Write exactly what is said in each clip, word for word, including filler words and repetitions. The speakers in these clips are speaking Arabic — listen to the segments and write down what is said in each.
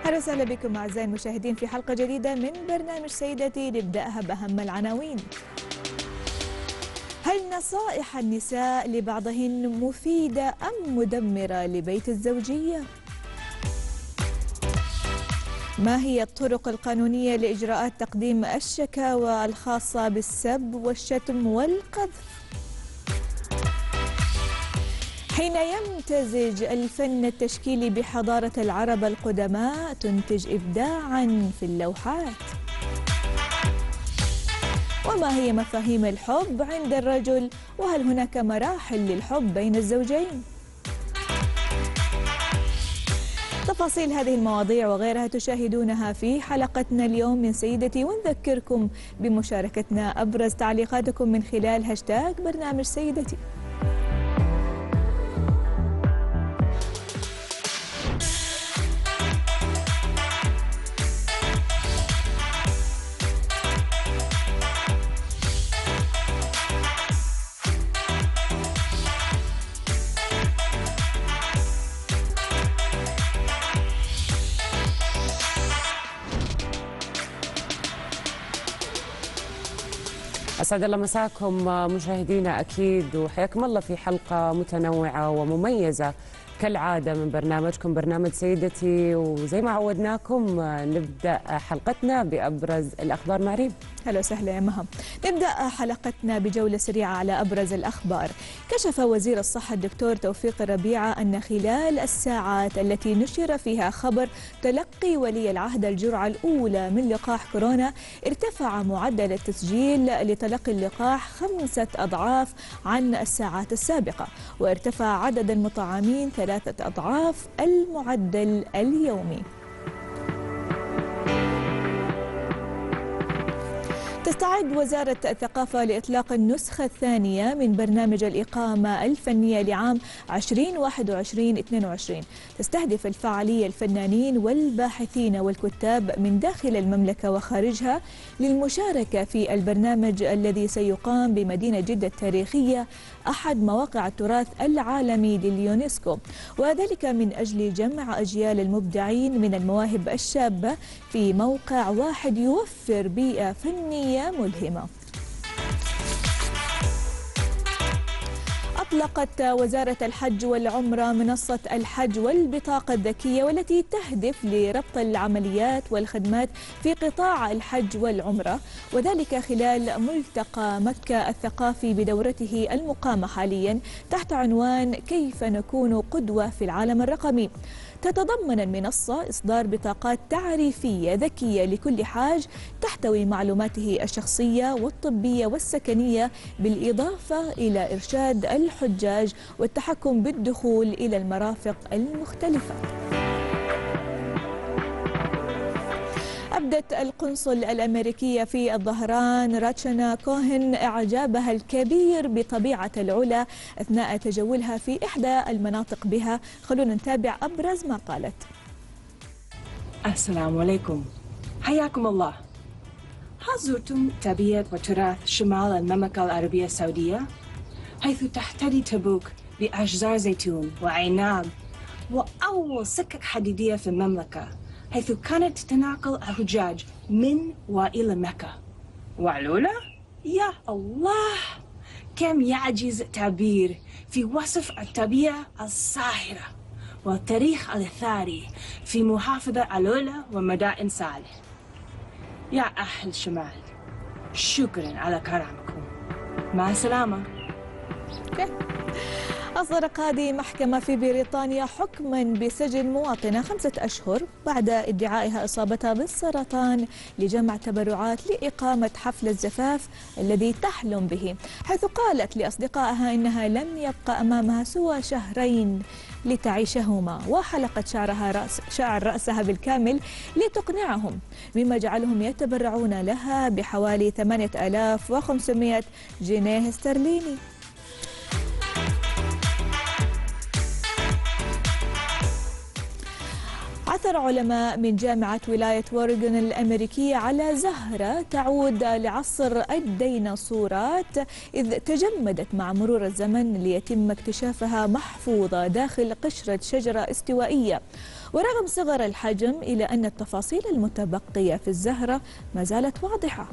أهلا وسهلا بكم أعزائي المشاهدين في حلقة جديدة من برنامج سيدتي، نبدأها بأهم العناوين. هل نصائح النساء لبعضهن مفيدة أم مدمرة لبيت الزوجية؟ ما هي الطرق القانونية لإجراءات تقديم الشكاوى الخاصة بالسب والشتم والقذف؟ حين يمتزج الفن التشكيلي بحضارة العرب القدماء تنتج إبداعاً في اللوحات. وما هي مفاهيم الحب عند الرجل؟ وهل هناك مراحل للحب بين الزوجين؟ تفاصيل هذه المواضيع وغيرها تشاهدونها في حلقتنا اليوم من سيدتي، ونذكركم بمشاركتنا أبرز تعليقاتكم من خلال هاشتاج برنامج سيدتي. أسعد الله مساكم مشاهدينا أكيد، وحياكم الله في حلقة متنوعة ومميزة كالعادة من برنامجكم برنامج سيدتي. وزي ما عودناكم نبدأ حلقتنا بأبرز الأخبار. مع ريم. هلا وسهلا يا مها. نبدأ حلقتنا بجولة سريعة على أبرز الأخبار. كشف وزير الصحة الدكتور توفيق الربيعة أن خلال الساعات التي نشر فيها خبر تلقي ولي العهد الجرعة الأولى من لقاح كورونا ارتفع معدل التسجيل لتلقي اللقاح خمسة أضعاف عن الساعات السابقة، وارتفع عدد المطعمين ثلاثة أضعاف المعدل اليومي. تستعد وزارة الثقافة لإطلاق النسخة الثانية من برنامج الإقامة الفنية لعام ألفين وواحد وعشرين اثنين وعشرين. تستهدف الفعالية الفنانين والباحثين والكتاب من داخل المملكة وخارجها للمشاركة في البرنامج الذي سيقام بمدينة جدة التاريخية، أحد مواقع التراث العالمي لليونسكو، وذلك من أجل جمع أجيال المبدعين من المواهب الشابة في موقع واحد يوفر بيئة فنية ملهمة. أطلقت وزارة الحج والعمرة منصة الحج والبطاقة الذكية، والتي تهدف لربط العمليات والخدمات في قطاع الحج والعمرة، وذلك خلال ملتقى مكة الثقافي بدورته المقامة حاليا تحت عنوان كيف نكون قدوة في العالم الرقمي. تتضمن المنصة إصدار بطاقات تعريفية ذكية لكل حاج تحتوي معلوماته الشخصية والطبية والسكنية، بالإضافة إلى إرشاد الحجاج والتحكم بالدخول إلى المرافق المختلفة. أبدت القنصل الأمريكية في الظهران راتشانا كوهن إعجابها الكبير بطبيعة العلا أثناء تجولها في إحدى المناطق بها. خلونا نتابع أبرز ما قالت. السلام عليكم، حياكم الله. هل زرتم تربية وتراث شمال المملكة العربية السعودية، حيث تحتوي تبوك بأشجار زيتون وعناب وأول سكك حديدية في المملكة، حيث كانت تتناقل الحجاج من وإلى مكة؟ وعلولة؟ يا الله، كم يعجز التعبير في وصف الطبيعة الساحرة والتاريخ الأثري في محافظة علولة ومدائن صالح. يا أهل الشمال، شكرا على كرمكم، مع السلامة. أصدرت قاضي محكمة في بريطانيا حكما بسجن مواطنة خمسة أشهر بعد ادعائها إصابتها بالسرطان لجمع تبرعات لإقامة حفل الزفاف الذي تحلم به، حيث قالت لأصدقائها إنها لم يبقى أمامها سوى شهرين لتعيشهما، وحلقت شعرها رأس شعر رأسها بالكامل لتقنعهم، مما جعلهم يتبرعون لها بحوالي ثمانية آلاف وخمسمائة جنيه استرليني. عثر علماء من جامعة ولاية أوريغون الأمريكية على زهرة تعود لعصر الديناصورات، إذ تجمدت مع مرور الزمن ليتم اكتشافها محفوظة داخل قشرة شجرة استوائية. ورغم صغر الحجم إلا أن التفاصيل المتبقية في الزهرة ما زالت واضحة.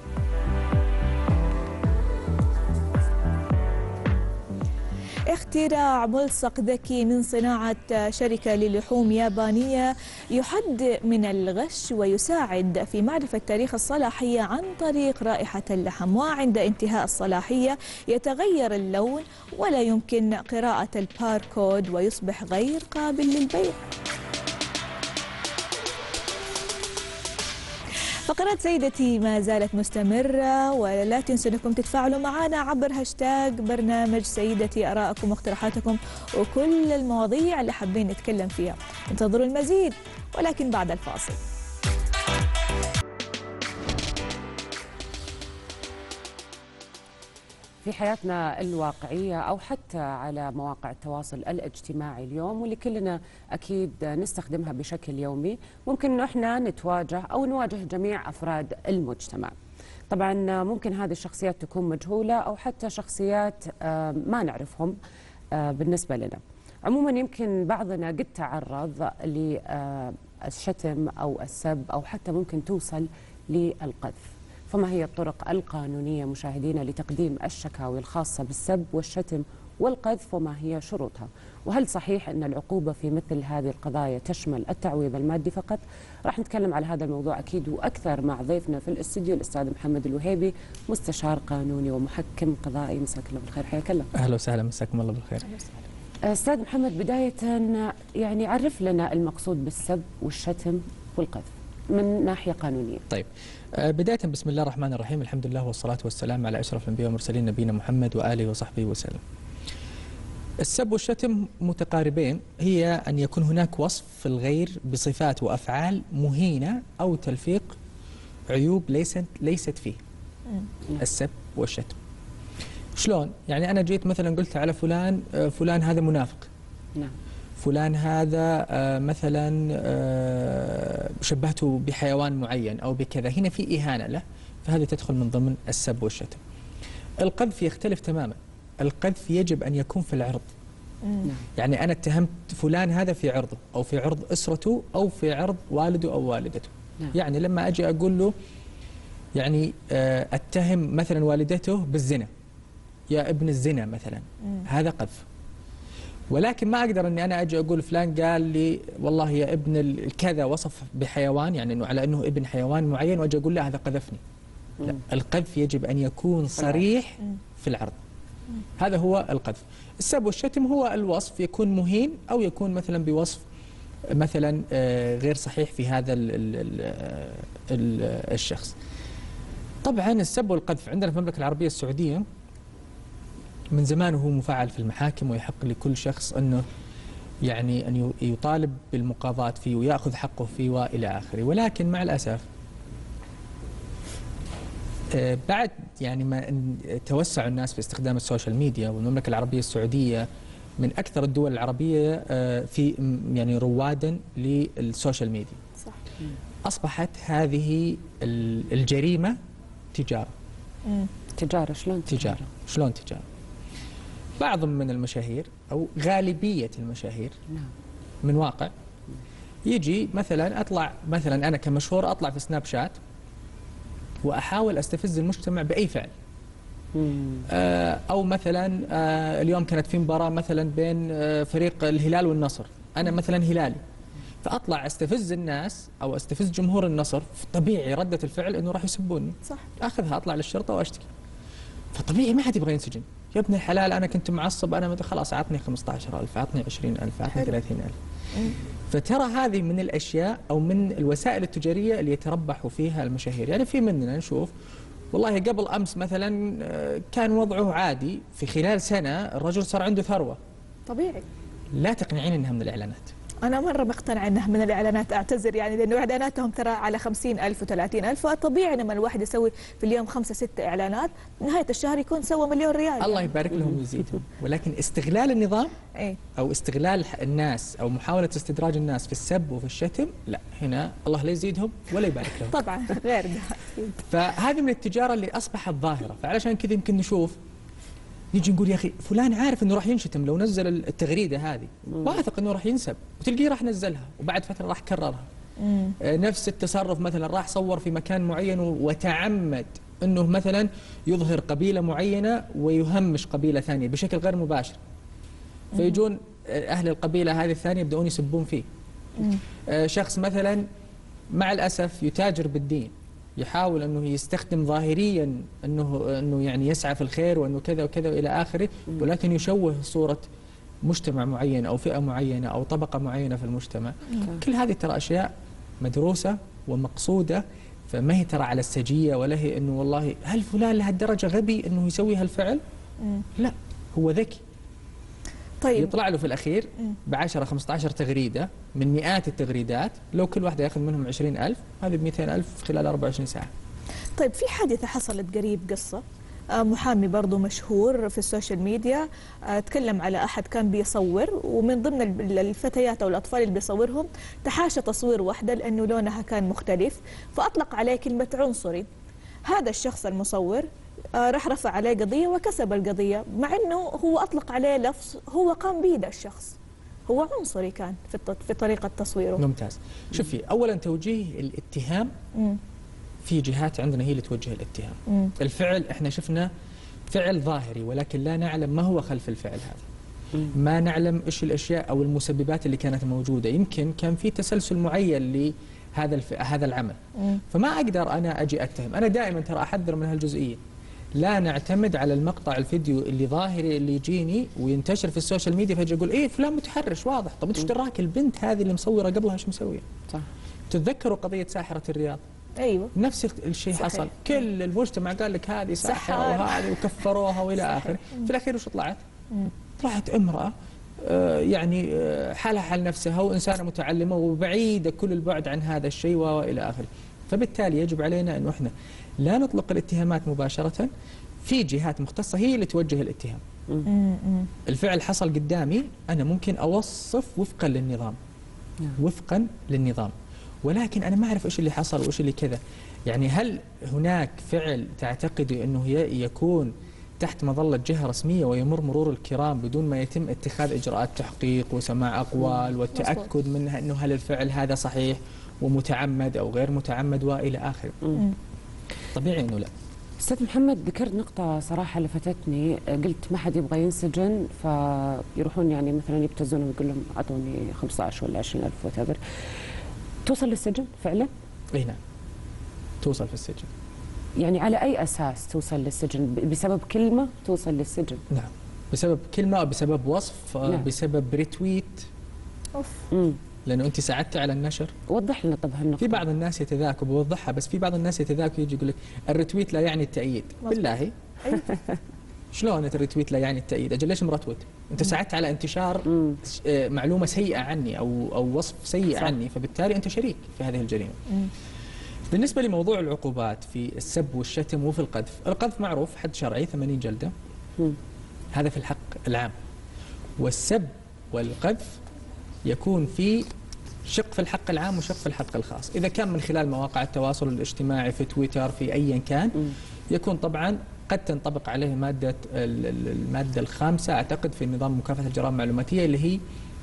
اختراع ملصق ذكي من صناعة شركة للحوم يابانية يحد من الغش ويساعد في معرفة تاريخ الصلاحية عن طريق رائحة اللحم، وعند انتهاء الصلاحية يتغير اللون ولا يمكن قراءة الباركود ويصبح غير قابل للبيع. فقرات سيدتي ما زالت مستمرة، ولا تنسوا انكم تتفاعلوا معنا عبر هاشتاج برنامج سيدتي، آراءكم واقتراحاتكم وكل المواضيع اللي حابين نتكلم فيها. انتظروا المزيد ولكن بعد الفاصل. في حياتنا الواقعية أو حتى على مواقع التواصل الاجتماعي اليوم، واللي كلنا أكيد نستخدمها بشكل يومي، ممكن أنه إحنا نتواجه أو نواجه جميع أفراد المجتمع. طبعا ممكن هذه الشخصيات تكون مجهولة أو حتى شخصيات ما نعرفهم بالنسبة لنا. عموما يمكن بعضنا قد تعرض للشتم أو السب أو حتى ممكن توصل للقذف. فما هي الطرق القانونية مشاهدينا لتقديم الشكاوي الخاصة بالسب والشتم والقذف، وما هي شروطها؟ وهل صحيح أن العقوبة في مثل هذه القضايا تشمل التعويض المادي فقط؟ راح نتكلم على هذا الموضوع أكيد وأكثر مع ضيفنا في الاستديو الأستاذ محمد الوهيبي، مستشار قانوني ومحكم قضائي. مساك الله بالخير، حياك الله. أهلا وسهلا، مساكم الله بالخير. أستاذ محمد، بداية يعني عرف لنا المقصود بالسب والشتم والقذف من ناحية قانونية. طيب، بداية بسم الله الرحمن الرحيم، الحمد لله والصلاة والسلام على أشرف الأنبياء والمرسلين نبينا محمد وآله وصحبه وسلم. السب والشتم متقاربين، هي أن يكون هناك وصف في الغير بصفات وأفعال مهينة أو تلفيق عيوب ليست ليست فيه. السب والشتم شلون؟ يعني أنا جيت مثلا قلت على فلان فلان هذا منافق. نعم. فلان هذا مثلا شبهته بحيوان معين أو بكذا، هنا في إهانة له، فهذه تدخل من ضمن السب والشتم. القذف يختلف تماما، القذف يجب أن يكون في العرض. يعني أنا اتهمت فلان هذا في عرضه أو في عرض أسرته أو في عرض والده أو والدته. يعني لما أجي أقول له يعني أتهم مثلا والدته بالزنا، يا ابن الزنا مثلا، هذا قذف. ولكن ما أقدر أني أنا أجي أقول فلان قال لي والله يا ابن الكذا، وصف بحيوان يعني إنه على إنه ابن حيوان معين، وأجي أقول لا هذا قذفني. لا، القذف يجب أن يكون صريح في العرض. هذا هو القذف. السب والشتم هو الوصف يكون مهين أو يكون مثلا بوصف مثلا غير صحيح في هذا ال ال ال الشخص. طبعا السب والقذف عندنا في المملكة العربية السعودية من زمان وهو مفعل في المحاكم، ويحق لكل شخص أنه يعني أن يطالب بالمقاضاة فيه ويأخذ حقه فيه وإلى آخره. ولكن مع الأسف بعد يعني ما توسع الناس في استخدام السوشيال ميديا، والمملكة العربية السعودية من أكثر الدول العربية في يعني روادا للسوشيال ميديا. صح. أصبحت هذه الجريمة تجارة. تجارة شلون؟ تجارة شلون تجارة؟ بعض من المشاهير أو غالبية المشاهير من واقع يجي مثلا أطلع مثلا أنا كمشهور أطلع في سناب شات وأحاول أستفز المجتمع بأي فعل. آه أو مثلا آه اليوم كانت في مباراة مثلا بين آه فريق الهلال والنصر، أنا مثلا هلالي، فأطلع أستفز الناس أو أستفز جمهور النصر، طبيعي ردة الفعل أنه راح يسبوني. صح. أخذها أطلع للشرطة وأشتكي، فطبيعي ما حد يبغى ينسجن. يا ابن الحلال أنا كنت معصب، أنا خلاص عطني خمسة عشر ألف، عطني عشرين ألف، عطني ثلاثين ألف. فترى هذه من الأشياء أو من الوسائل التجارية اللي يتربح فيها المشاهير. يعني في مننا نشوف والله قبل أمس مثلا كان وضعه عادي، في خلال سنة الرجل صار عنده ثروة. طبيعي. لا تقنعين إنها من الإعلانات. أنا مرة مقتنع أنها من الإعلانات، أعتذر يعني، لأنه إعلاناتهم ترى على خمسين ألف وثلاثين ألف، فطبيعي لما الواحد يسوي في اليوم خمسة ستة إعلانات نهاية الشهر يكون سوى مليون ريال. الله يعني يبارك لهم ويزيدهم. ولكن استغلال النظام إيه؟ أو استغلال الناس أو محاولة استدراج الناس في السب وفي الشتم، لا، هنا الله لا يزيدهم ولا يبارك لهم. طبعا غير ده. فهذه من التجارة اللي أصبحت ظاهرة. فعلشان كذا يمكن نشوف نيجي نقول يا اخي فلان عارف انه راح ينشتم لو نزل التغريده هذه، واثق انه راح ينسب، وتلقيه راح نزلها وبعد فتره راح كررها. مم. نفس التصرف مثلا راح صور في مكان معين وتعمد انه مثلا يظهر قبيله معينه ويهمش قبيله ثانيه بشكل غير مباشر، فيجون اهل القبيله هذه الثانيه يبداون يسبون فيه. آه شخص مثلا مع الاسف يتاجر بالدين، يحاول انه يستخدم ظاهريا انه انه يعني يسعى في الخير وانه كذا وكذا والى اخره، ولكن يشوه صوره مجتمع معين او فئه معينه او طبقه معينه في المجتمع. كل هذه ترى اشياء مدروسه ومقصوده، فما هي ترى على السجيه ولا هي انه والله هل فلان لهالدرجه غبي انه يسوي هالفعل؟ مم. لا، هو ذكي. طيب يطلع له في الاخير ب عشرة خمسة عشر تغريده من مئات التغريدات، لو كل واحده ياخذ منهم عشرين ألف، هذه ب مئتين ألف خلال أربعة وعشرين ساعه. طيب في حادثة حصلت قريب، قصة آه، محامي برضو مشهور في السوشيال ميديا آه، تكلم على أحد كان بيصور، ومن ضمن ال- الفتيات أو الأطفال اللي بيصورهم تحاشى تصوير واحدة لأنه لونها كان مختلف، فأطلق عليه كلمة عنصري. هذا الشخص المصور آه، راح رفع عليه قضية وكسب القضية، مع أنه هو أطلق عليه لفظ هو قام به ده الشخص، هو عنصري كان في الت- في طريقة تصويره. ممتاز. شوفي، اولا توجيه الاتهام مم. في جهات عندنا هي اللي توجه الاتهام. مم. الفعل احنا شفنا فعل ظاهري، ولكن لا نعلم ما هو خلف الفعل هذا. ما نعلم ايش الاشياء او المسببات اللي كانت موجوده، يمكن كان في تسلسل معين لهذا الف... هذا العمل. مم. فما اقدر انا اجي اتهم، انا دائما ترى احذر من هالجزئيه. لا نعتمد على المقطع الفيديو اللي ظاهري اللي يجيني وينتشر في السوشيال ميديا فجأة اقول ايه فلان متحرش واضح، طب انت ايش دراك البنت هذه اللي مصوره قبلها ايش مسويه؟ صح. تتذكروا قضيه ساحره الرياض؟ أيوه نفس الشيء صحيح. حصل، كل المجتمع قال لك هذه ساحره سحار. وهذه وكفروها والى صحيح. اخره، في الاخير وش طلعت؟ مم. طلعت امراه آه، يعني آه، حالها حال نفسها وانسانه متعلمه وبعيده كل البعد عن هذا الشيء والى اخره. فبالتالي يجب علينا انه احنا لا نطلق الاتهامات مباشره، في جهات مختصه هي اللي توجه الاتهام. مم. مم. الفعل حصل قدامي، انا ممكن اوصف وفقا للنظام. نعم. وفقا للنظام، ولكن انا ما اعرف ايش اللي حصل وايش اللي كذا. يعني هل هناك فعل تعتقدي انه ي- يكون تحت مظله جهه رسميه ويمر مرور الكرام بدون ما يتم اتخاذ اجراءات تحقيق وسماع اقوال والتاكد منها انه هل الفعل هذا صحيح ومتعمد او غير متعمد والى اخره؟ مم. طبيعي انه لا. استاذ محمد، ذكرت نقطة صراحة لفتتني، قلت ما حد يبغى ينسجن فيروحون يعني مثلا يبتزون ويقول لهم اعطوني خمسة عشر ولا عشرين ألف وتبر. توصل للسجن فعلا؟ اي نعم، توصل في السجن. يعني على اي اساس توصل للسجن؟ ب- بسبب كلمة توصل للسجن؟ نعم، بسبب كلمه او بسبب وصف، نعم. بسبب ريتويت، أوف. امم لانه انت ساعدت على النشر. وضح لنا طب هالنقطة. في بعض الناس يتذاكوا، بوضحها بس، في بعض الناس يتذاكوا يجي يقول لك الريتويت لا يعني التأييد. مظبوط. بالله أيوه. شلون الريتويت لا يعني التأييد؟ اجل ليش مرتوت؟ انت ساعدت على انتشار مم. آه، معلومه سيئه عني او او وصف سيء صح. عني، فبالتالي انت شريك في هذه الجريمه. مم. بالنسبه لموضوع العقوبات في السب والشتم وفي القذف، القذف معروف حد شرعي ثمانين جلده، مم. هذا في الحق العام. والسب والقذف يكون في شق في الحق العام وشق في الحق الخاص. إذا كان من خلال مواقع التواصل الاجتماعي في تويتر في أيا كان، مم. يكون طبعا قد تنطبق عليه مادة ال- ال- المادة الخامسة أعتقد في نظام مكافحة الجرائم المعلوماتية، اللي هي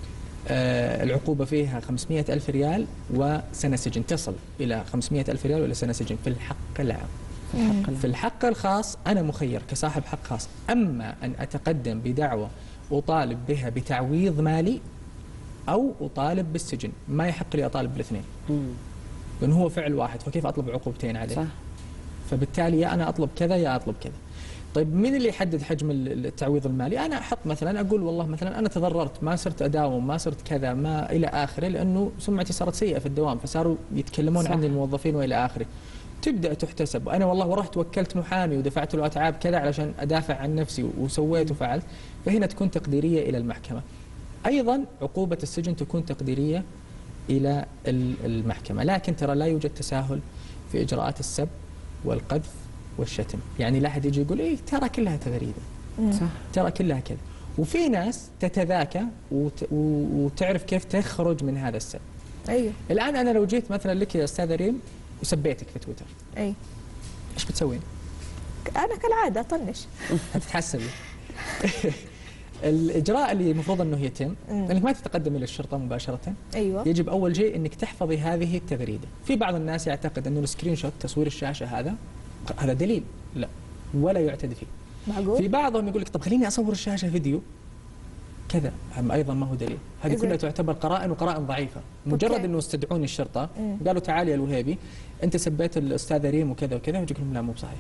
آه، العقوبة فيها خمسمئة ألف ريال وسنة سجن، تصل إلى خمسمئة ألف ريال ولا سنة سجن في الحق العام. في الحق في الحق الخاص أنا مخير كصاحب حق خاص، أما أن أتقدم بدعوة أطالب بها بتعويض مالي أو أطالب بالسجن، ما يحق لي أطالب بالاثنين، مم. لأنه هو فعل واحد، فكيف أطلب عقوبتين عليه؟ صح. فبالتالي يا أنا أطلب كذا يا أطلب كذا. طيب مين اللي يحدد حجم التعويض المالي؟ أنا أحط مثلا أقول والله مثلا أنا تضررت، ما صرت أداوم، ما صرت كذا، ما إلى آخره، لأنه سمعتي صارت سيئة في الدوام فصاروا يتكلمون صح. عني الموظفين وإلى آخره. تبدأ تحتسب، أنا والله ورحت وكلت محامي ودفعت له أتعاب كذا علشان أدافع عن نفسي وسويت وفعلت، فهنا تكون تقديرية إلى المحكمة. أيضا عقوبة السجن تكون تقديرية إلى ال- المحكمة، لكن ترى لا يوجد تساهل في إجراءات السب والقذف والشتم. يعني لا أحد يجي يقول إيه ترى كلها تغريدة، صح. ترى كلها كذا. وفي ناس تتذاكى وت... و- وتعرف كيف تخرج من هذا السب. أيوه. الآن أنا لو جيت مثلا لك يا أستاذة ريم وسبيتك في تويتر، أي إيش بتسوين؟ أنا كالعادة أطنش. هتتحسبي. الإجراء اللي المفروض أنه يتم أنك ما تتقدم إلى الشرطة مباشرة. أيوة. يجب أول شيء أنك تحفظي هذه التغريدة. في بعض الناس يعتقد أنه السكرين شوت تصوير الشاشة هذا هذا دليل، لا ولا يعتد فيه. معقول؟ في بعضهم يقول لك طب خليني أصور الشاشة فيديو كذا، هم أيضا ما هو دليل. هذه كلها تعتبر قرائن وقرائن ضعيفة. مجرد أنه استدعوني الشرطة مم. قالوا تعالي يا الوهيبي أنت سبيت الأستاذ ريم وكذا وكذا، يقول لهم لا مو بصحيح،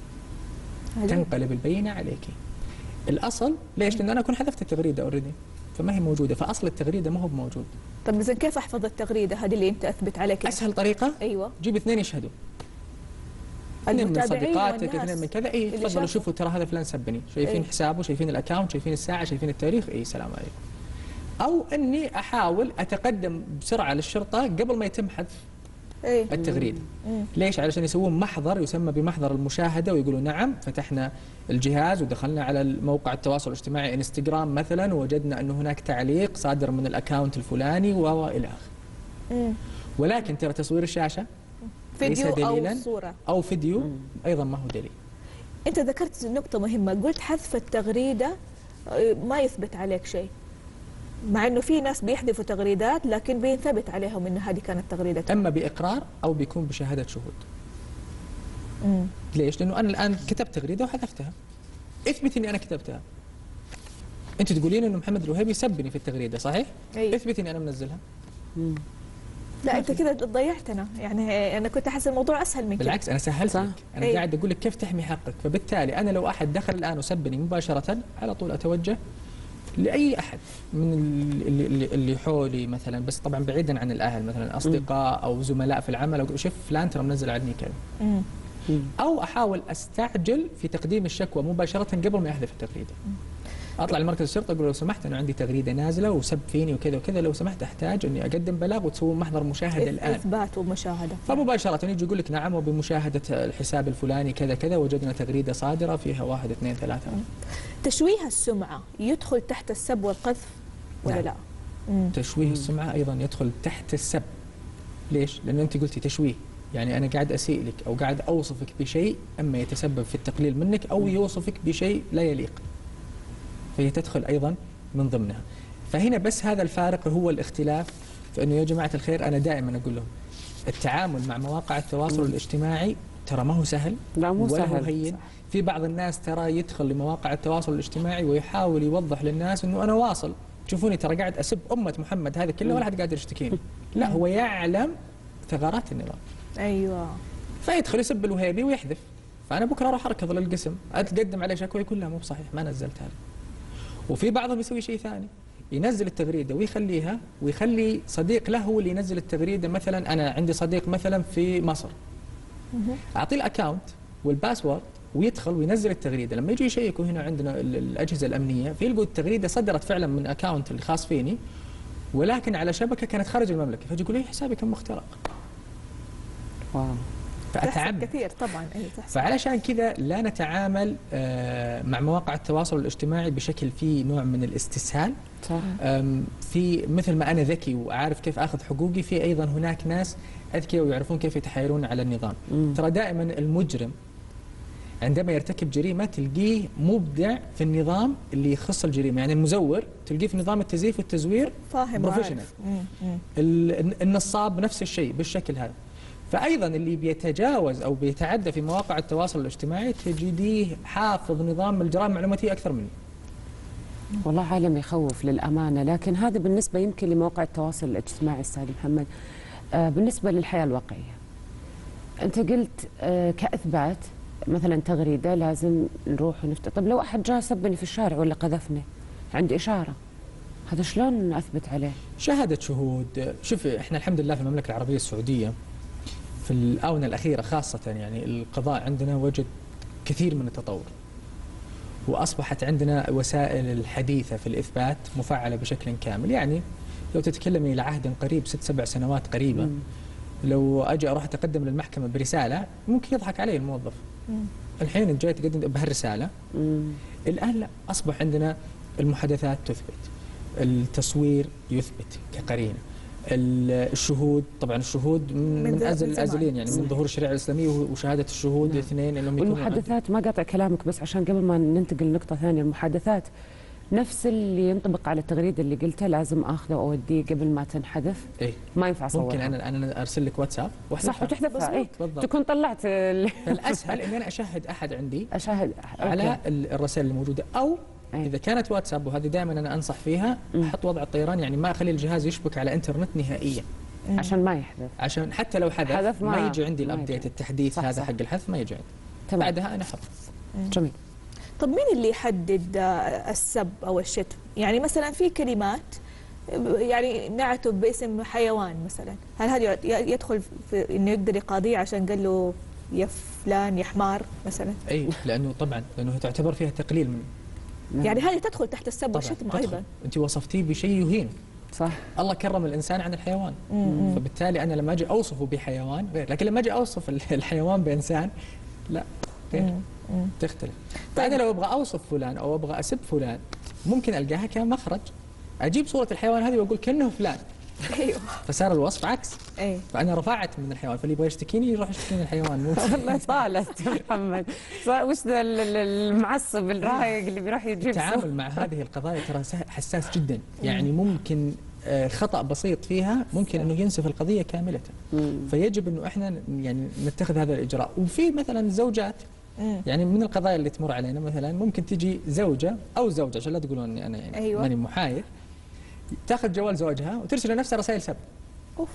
تنقلب البينة عليك. الأصل ليش؟ لأن أنا أكون حذفت التغريدة أوريدي فما هي موجودة، فأصل التغريدة ما هو موجود. طب إذا كيف أحفظ التغريدة هذه اللي أنت أثبت عليك؟ أسهل طريقة أيوة جيب اثنين يشهدوا، اثنين من صديقاتك، اثنين من كذا، اي تفضلوا شوفوا ترى هذا فلان سبني، شايفين أيه؟ حسابه، شايفين الاكونت، شايفين الساعه، شايفين التاريخ، اي سلام عليكم. او اني احاول اتقدم بسرعه للشرطه قبل ما يتم حذف أيه؟ التغريده. مم. ليش؟ علشان يسوون محضر يسمى بمحضر المشاهده ويقولوا نعم فتحنا الجهاز ودخلنا على موقع التواصل الاجتماعي انستغرام مثلا ووجدنا انه هناك تعليق صادر من الاكونت الفلاني والى اخره. ولكن ترى تصوير الشاشه فيديو أو صورة أو فيديو مم. أيضا ما هو دليل. أنت ذكرت نقطة مهمة، قلت حذف التغريدة ما يثبت عليك شيء، مع إنه في ناس بيحذفوا تغريدات لكن بينثبت عليهم إنه هذه كانت تغريدة. أما بإقرار أو بيكون بشهادة شهود. مم. ليش؟ لأنه أنا الآن كتبت تغريدة وحذفتها. اثبت إني أنا كتبتها. أنت تقولين إنه محمد الوهيبي سبني في التغريدة، صحيح؟ أي. اثبت إني أنا منزلها. مم. لا انت كذا ضيعتنا، يعني انا كنت احس الموضوع اسهل من كذا. بالعكس انا سهلت لك، انا أي. قاعد اقول لك كيف تحمي حقك، فبالتالي انا لو احد دخل الان وسبني مباشره على طول اتوجه لاي احد من اللي اللي حولي مثلا، بس طبعا بعيدا عن الاهل، مثلا اصدقاء او زملاء في العمل، اقول شوف فلان ترى منزل عني كذا. او احاول استعجل في تقديم الشكوى مباشره قبل ما يحذف التغريده. اطلع لمركز الشرطه اقول لو سمحت انا عندي تغريده نازله وسب فيني وكذا وكذا، لو سمحت احتاج اني اقدم بلاغ وتسوون محضر مشاهده الان. اثبات ومشاهده. فمباشره يجي يقول لك نعم وبمشاهده الحساب الفلاني كذا كذا وجدنا تغريده صادره فيها واحد اثنين ثلاثه. تشويه السمعه يدخل تحت السب والقذف ولا نعم. لا؟ مم. تشويه مم. السمعه ايضا يدخل تحت السب. ليش؟ لانه انت قلتي تشويه، يعني انا قاعد اسيء لك او قاعد اوصفك بشيء اما يتسبب في التقليل منك او يوصفك بشيء لا يليق. فهي تدخل أيضا من ضمنها. فهنا بس هذا الفارق هو الاختلاف، فإنه يا جماعة الخير أنا دائما أقول لهم التعامل مع مواقع التواصل الاجتماعي ترى ما هو سهل، لا مو ولا سهل، هو هين. في بعض الناس ترى يدخل لمواقع التواصل الاجتماعي ويحاول يوضح للناس إنه أنا واصل، شوفوني ترى قاعد أسب أمة محمد هذا كله ولا حد قادر يشتكيني. لا، هو يعلم ثغرات النظام. أيوة. فيدخل يسب الوهيبي ويحذف، فأنا بكرة أروح أركض للقسم أتقدم عليه شكوى يقول لا مو بصحيح ما نزلت هذا. وفي بعضهم يسوي شيء ثاني، ينزل التغريده ويخليها ويخلي صديق له هو اللي ينزل التغريده. مثلا انا عندي صديق مثلا في مصر، اعطيه الاكونت والباسورد ويدخل وينزل التغريده. لما يجوا يشيكوا هنا عندنا الاجهزه الامنيه فيلقوا التغريده صدرت فعلا من اكونت الخاص فيني ولكن على شبكه كانت خارج المملكه، فيجي يقول لي حسابي كان مخترق. واو. فأتعب كثير طبعا. أي فعلشان كذا لا نتعامل مع مواقع التواصل الاجتماعي بشكل فيه نوع من الاستسهال. صح. في مثل ما انا ذكي واعرف كيف اخذ حقوقي، في ايضا هناك ناس اذكياء ويعرفون كيف يتحايلون على النظام. مم. ترى دائما المجرم عندما يرتكب جريمه تلقيه مبدع في النظام اللي يخص الجريمه، يعني المزور تلقيه في نظام التزييف والتزوير فاهم بروفيشنال. النصاب نفس الشيء بالشكل هذا. فأيضا اللي بيتجاوز أو بيتعدى في مواقع التواصل الاجتماعي تجديه حافظ نظام الجرائم المعلوماتية أكثر مني. والله عالم يخوف للأمانة، لكن هذا بالنسبة يمكن لمواقع التواصل الاجتماعي أستاذ محمد. آه بالنسبة للحياة الواقعية أنت قلت آه كإثبات مثلا تغريدة لازم نروح ونفتح، طب لو أحد جاء سبني في الشارع ولا قذفني عندي إشارة، هذا شلون أثبت عليه؟ شهادة شهود. شوف إحنا الحمد لله في المملكة العربية السعودية في الآونة الأخيرة خاصة يعني القضاء عندنا وجد كثير من التطور، وأصبحت عندنا وسائل الحديثة في الإثبات مفعلة بشكل كامل. يعني لو تتكلمي إلى عهد قريب ست سبع سنوات قريبة، مم. لو أجي أروح أتقدم للمحكمة برسالة ممكن يضحك علي الموظف. مم. الحين جاي تقدم بهالرسالة. مم. الآن لا، أصبح عندنا المحادثات تثبت، التصوير يثبت كقرينة، الشهود، طبعا الشهود من, من ازل الازلين يعني من ظهور الشريعه الاسلاميه وشهاده الشهود نعم. الاثنين انهم يكونوا. والمحادثات ما قاطع كلامك بس عشان قبل ما ننتقل لنقطه ثانيه، المحادثات نفس اللي ينطبق على التغريده اللي قلتها، لازم اخذه واوديه قبل ما تنحذف. إيه؟ ما ينفع اصورها. ممكن انا انا ارسل لك واتساب صح وتحذفها. اي تكون طلعت الاسهل اني انا اشهد احد عندي اشهد على أوكي. الرسائل الموجوده، او أي. اذا كانت واتساب، وهذه دائما انا انصح فيها، احط وضع الطيران، يعني ما اخلي الجهاز يشبك على انترنت نهائيا عشان ما يحذف، عشان حتى لو حذف, حذف ما, ما يجي عندي الابديت التحديث صح هذا صح. حق الحذف ما يجي عندي. تمام. بعدها انا احط. جميل. طب مين اللي يحدد السب او الشتم؟ يعني مثلا في كلمات يعني نعتب باسم حيوان مثلا، هل هذا يدخل في انه يقدر يقاضيه عشان قال له يا فلان يا حمار مثلا؟ اي لانه طبعا لانه تعتبر فيها تقليل من يعني هذه تدخل تحت السب والشتم ايضا. انت وصفتيه بشيء يهين. صح. الله كرم الانسان عن الحيوان، مم. فبالتالي انا لما اجي اوصفه بحيوان غير، لكن لما اجي اوصف الحيوان بانسان لا غير، مم. تختلف. طيب. فانا لو ابغى اوصف فلان او ابغى اسب فلان ممكن القاها كمخرج، اجيب صوره الحيوان هذه واقول كانه فلان. ايوه. فصار الوصف عكس. ايه. فانا رفعت من الحيوان، فاللي يبغى يشتكيني يروح يشتكيني الحيوان. والله طالت يا محمد، وش ذا المعصب الرايق اللي بيروح يجيب. التعامل مع هذه القضايا ترى حساس جدا، يعني ممكن خطأ بسيط فيها ممكن انه ينسف القضيه كامله. فيجب انه احنا يعني نتخذ هذا الاجراء. وفي مثلا زوجات يعني من القضايا اللي تمر علينا مثلا ممكن تجي زوجه او زوجه عشان لا تقولون اني انا يعني أيوة. ماني محايد، تاخذ جوال زوجها وترسل لنفسها رسائل سب. اوف.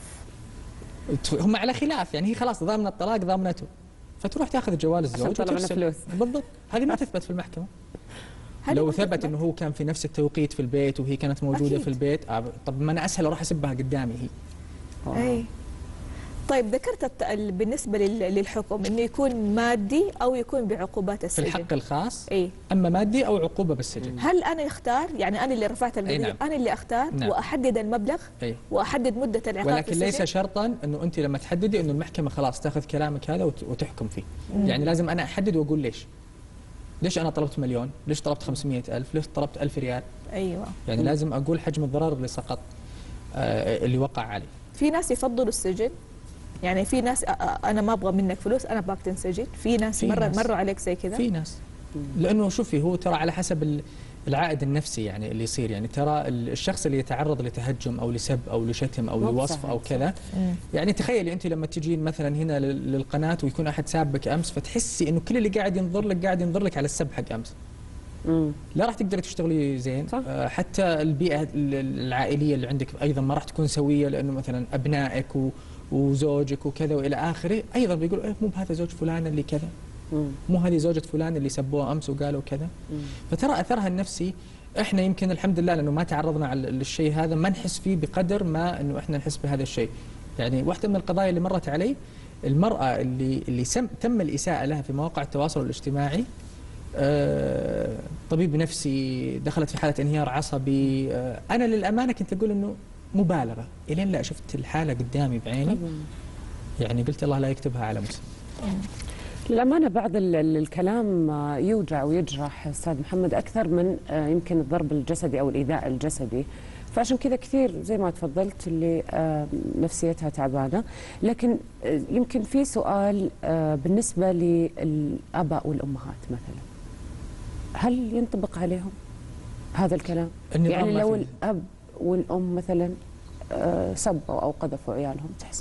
هم على خلاف، يعني هي خلاص ضامنه الطلاق ضامنته، فتروح تاخذ جوال الزوج وترسل فلوس. بالضبط. هذه ما تثبت في المحكمه. لو ثبت انه هو كان في نفس التوقيت في البيت وهي كانت موجوده أكيد. في البيت، طب ما انا اسهل اروح اسبها قدامي هي. اي. طيب ذكرت بالنسبه للحكم انه يكون مادي او يكون بعقوبات السجن. في الحق الخاص. اي. اما مادي او عقوبه بالسجن. هل انا اختار، يعني انا اللي رفعت القضيه، نعم. انا اللي اختار نعم. واحدد المبلغ أي. واحدد مده العقاب، ولكن ليس شرطا انه انت لما تحددي انه المحكمه خلاص تاخذ كلامك هذا وتحكم فيه. مم. يعني لازم انا احدد واقول ليش. ليش انا طلبت مليون؟ ليش طلبت خمسمئة ألف؟ ليش طلبت ألف ريال؟ ايوه. يعني مم. لازم اقول حجم الضرر اللي سقط، آه اللي وقع عليه. في ناس يفضلوا السجن، يعني في ناس انا ما ابغى منك فلوس، انا ابغاك تنسجن. في ناس مره مروا عليك زي كذا. في ناس. لانه شوفي هو ترى على حسب العائد النفسي يعني اللي يصير، يعني ترى الشخص اللي يتعرض لتهجم او لسب او لشتم او لوصف او كذا، يعني تخيلي انت لما تجين مثلا هنا للقناه ويكون احد سابك امس، فتحسي انه كل اللي قاعد ينظر لك قاعد ينظر لك على السب حق امس. مم. لا راح تقدري تشتغلي زين. صح. حتى البيئه العائليه اللي عندك ايضا ما راح تكون سويه، لانه مثلا ابنائك و وزوجك وكذا والى اخره ايضا بيقولوا إيه مو بهذا زوج فلان اللي كذا، مو هذه زوجة فلان اللي سبوها امس وقالوا كذا. فترى اثرها النفسي احنا يمكن الحمد لله لانه ما تعرضنا على الشيء هذا ما نحس فيه بقدر ما انه احنا نحس بهذا الشيء. يعني واحده من القضايا اللي مرت علي المراه اللي اللي سم تم الاساءه لها في مواقع التواصل الاجتماعي، آه طبيب نفسي دخلت في حاله انهيار عصبي. آه انا للامانه كنت اقول انه مبالغه، الين لا شفت الحاله قدامي بعيني يعني قلت الله لا يكتبها على مسلم. للأمانة بعض الكلام يوجع ويجرح أستاذ محمد أكثر من يمكن الضرب الجسدي أو الإيذاء الجسدي، فعشان كذا كثير زي ما تفضلت اللي نفسيتها تعبانة. لكن يمكن في سؤال بالنسبة للآباء والأمهات مثلا، هل ينطبق عليهم هذا الكلام؟ يعني لو الأب والأم مثلا سبوا أو قذفوا عيالهم تحصل؟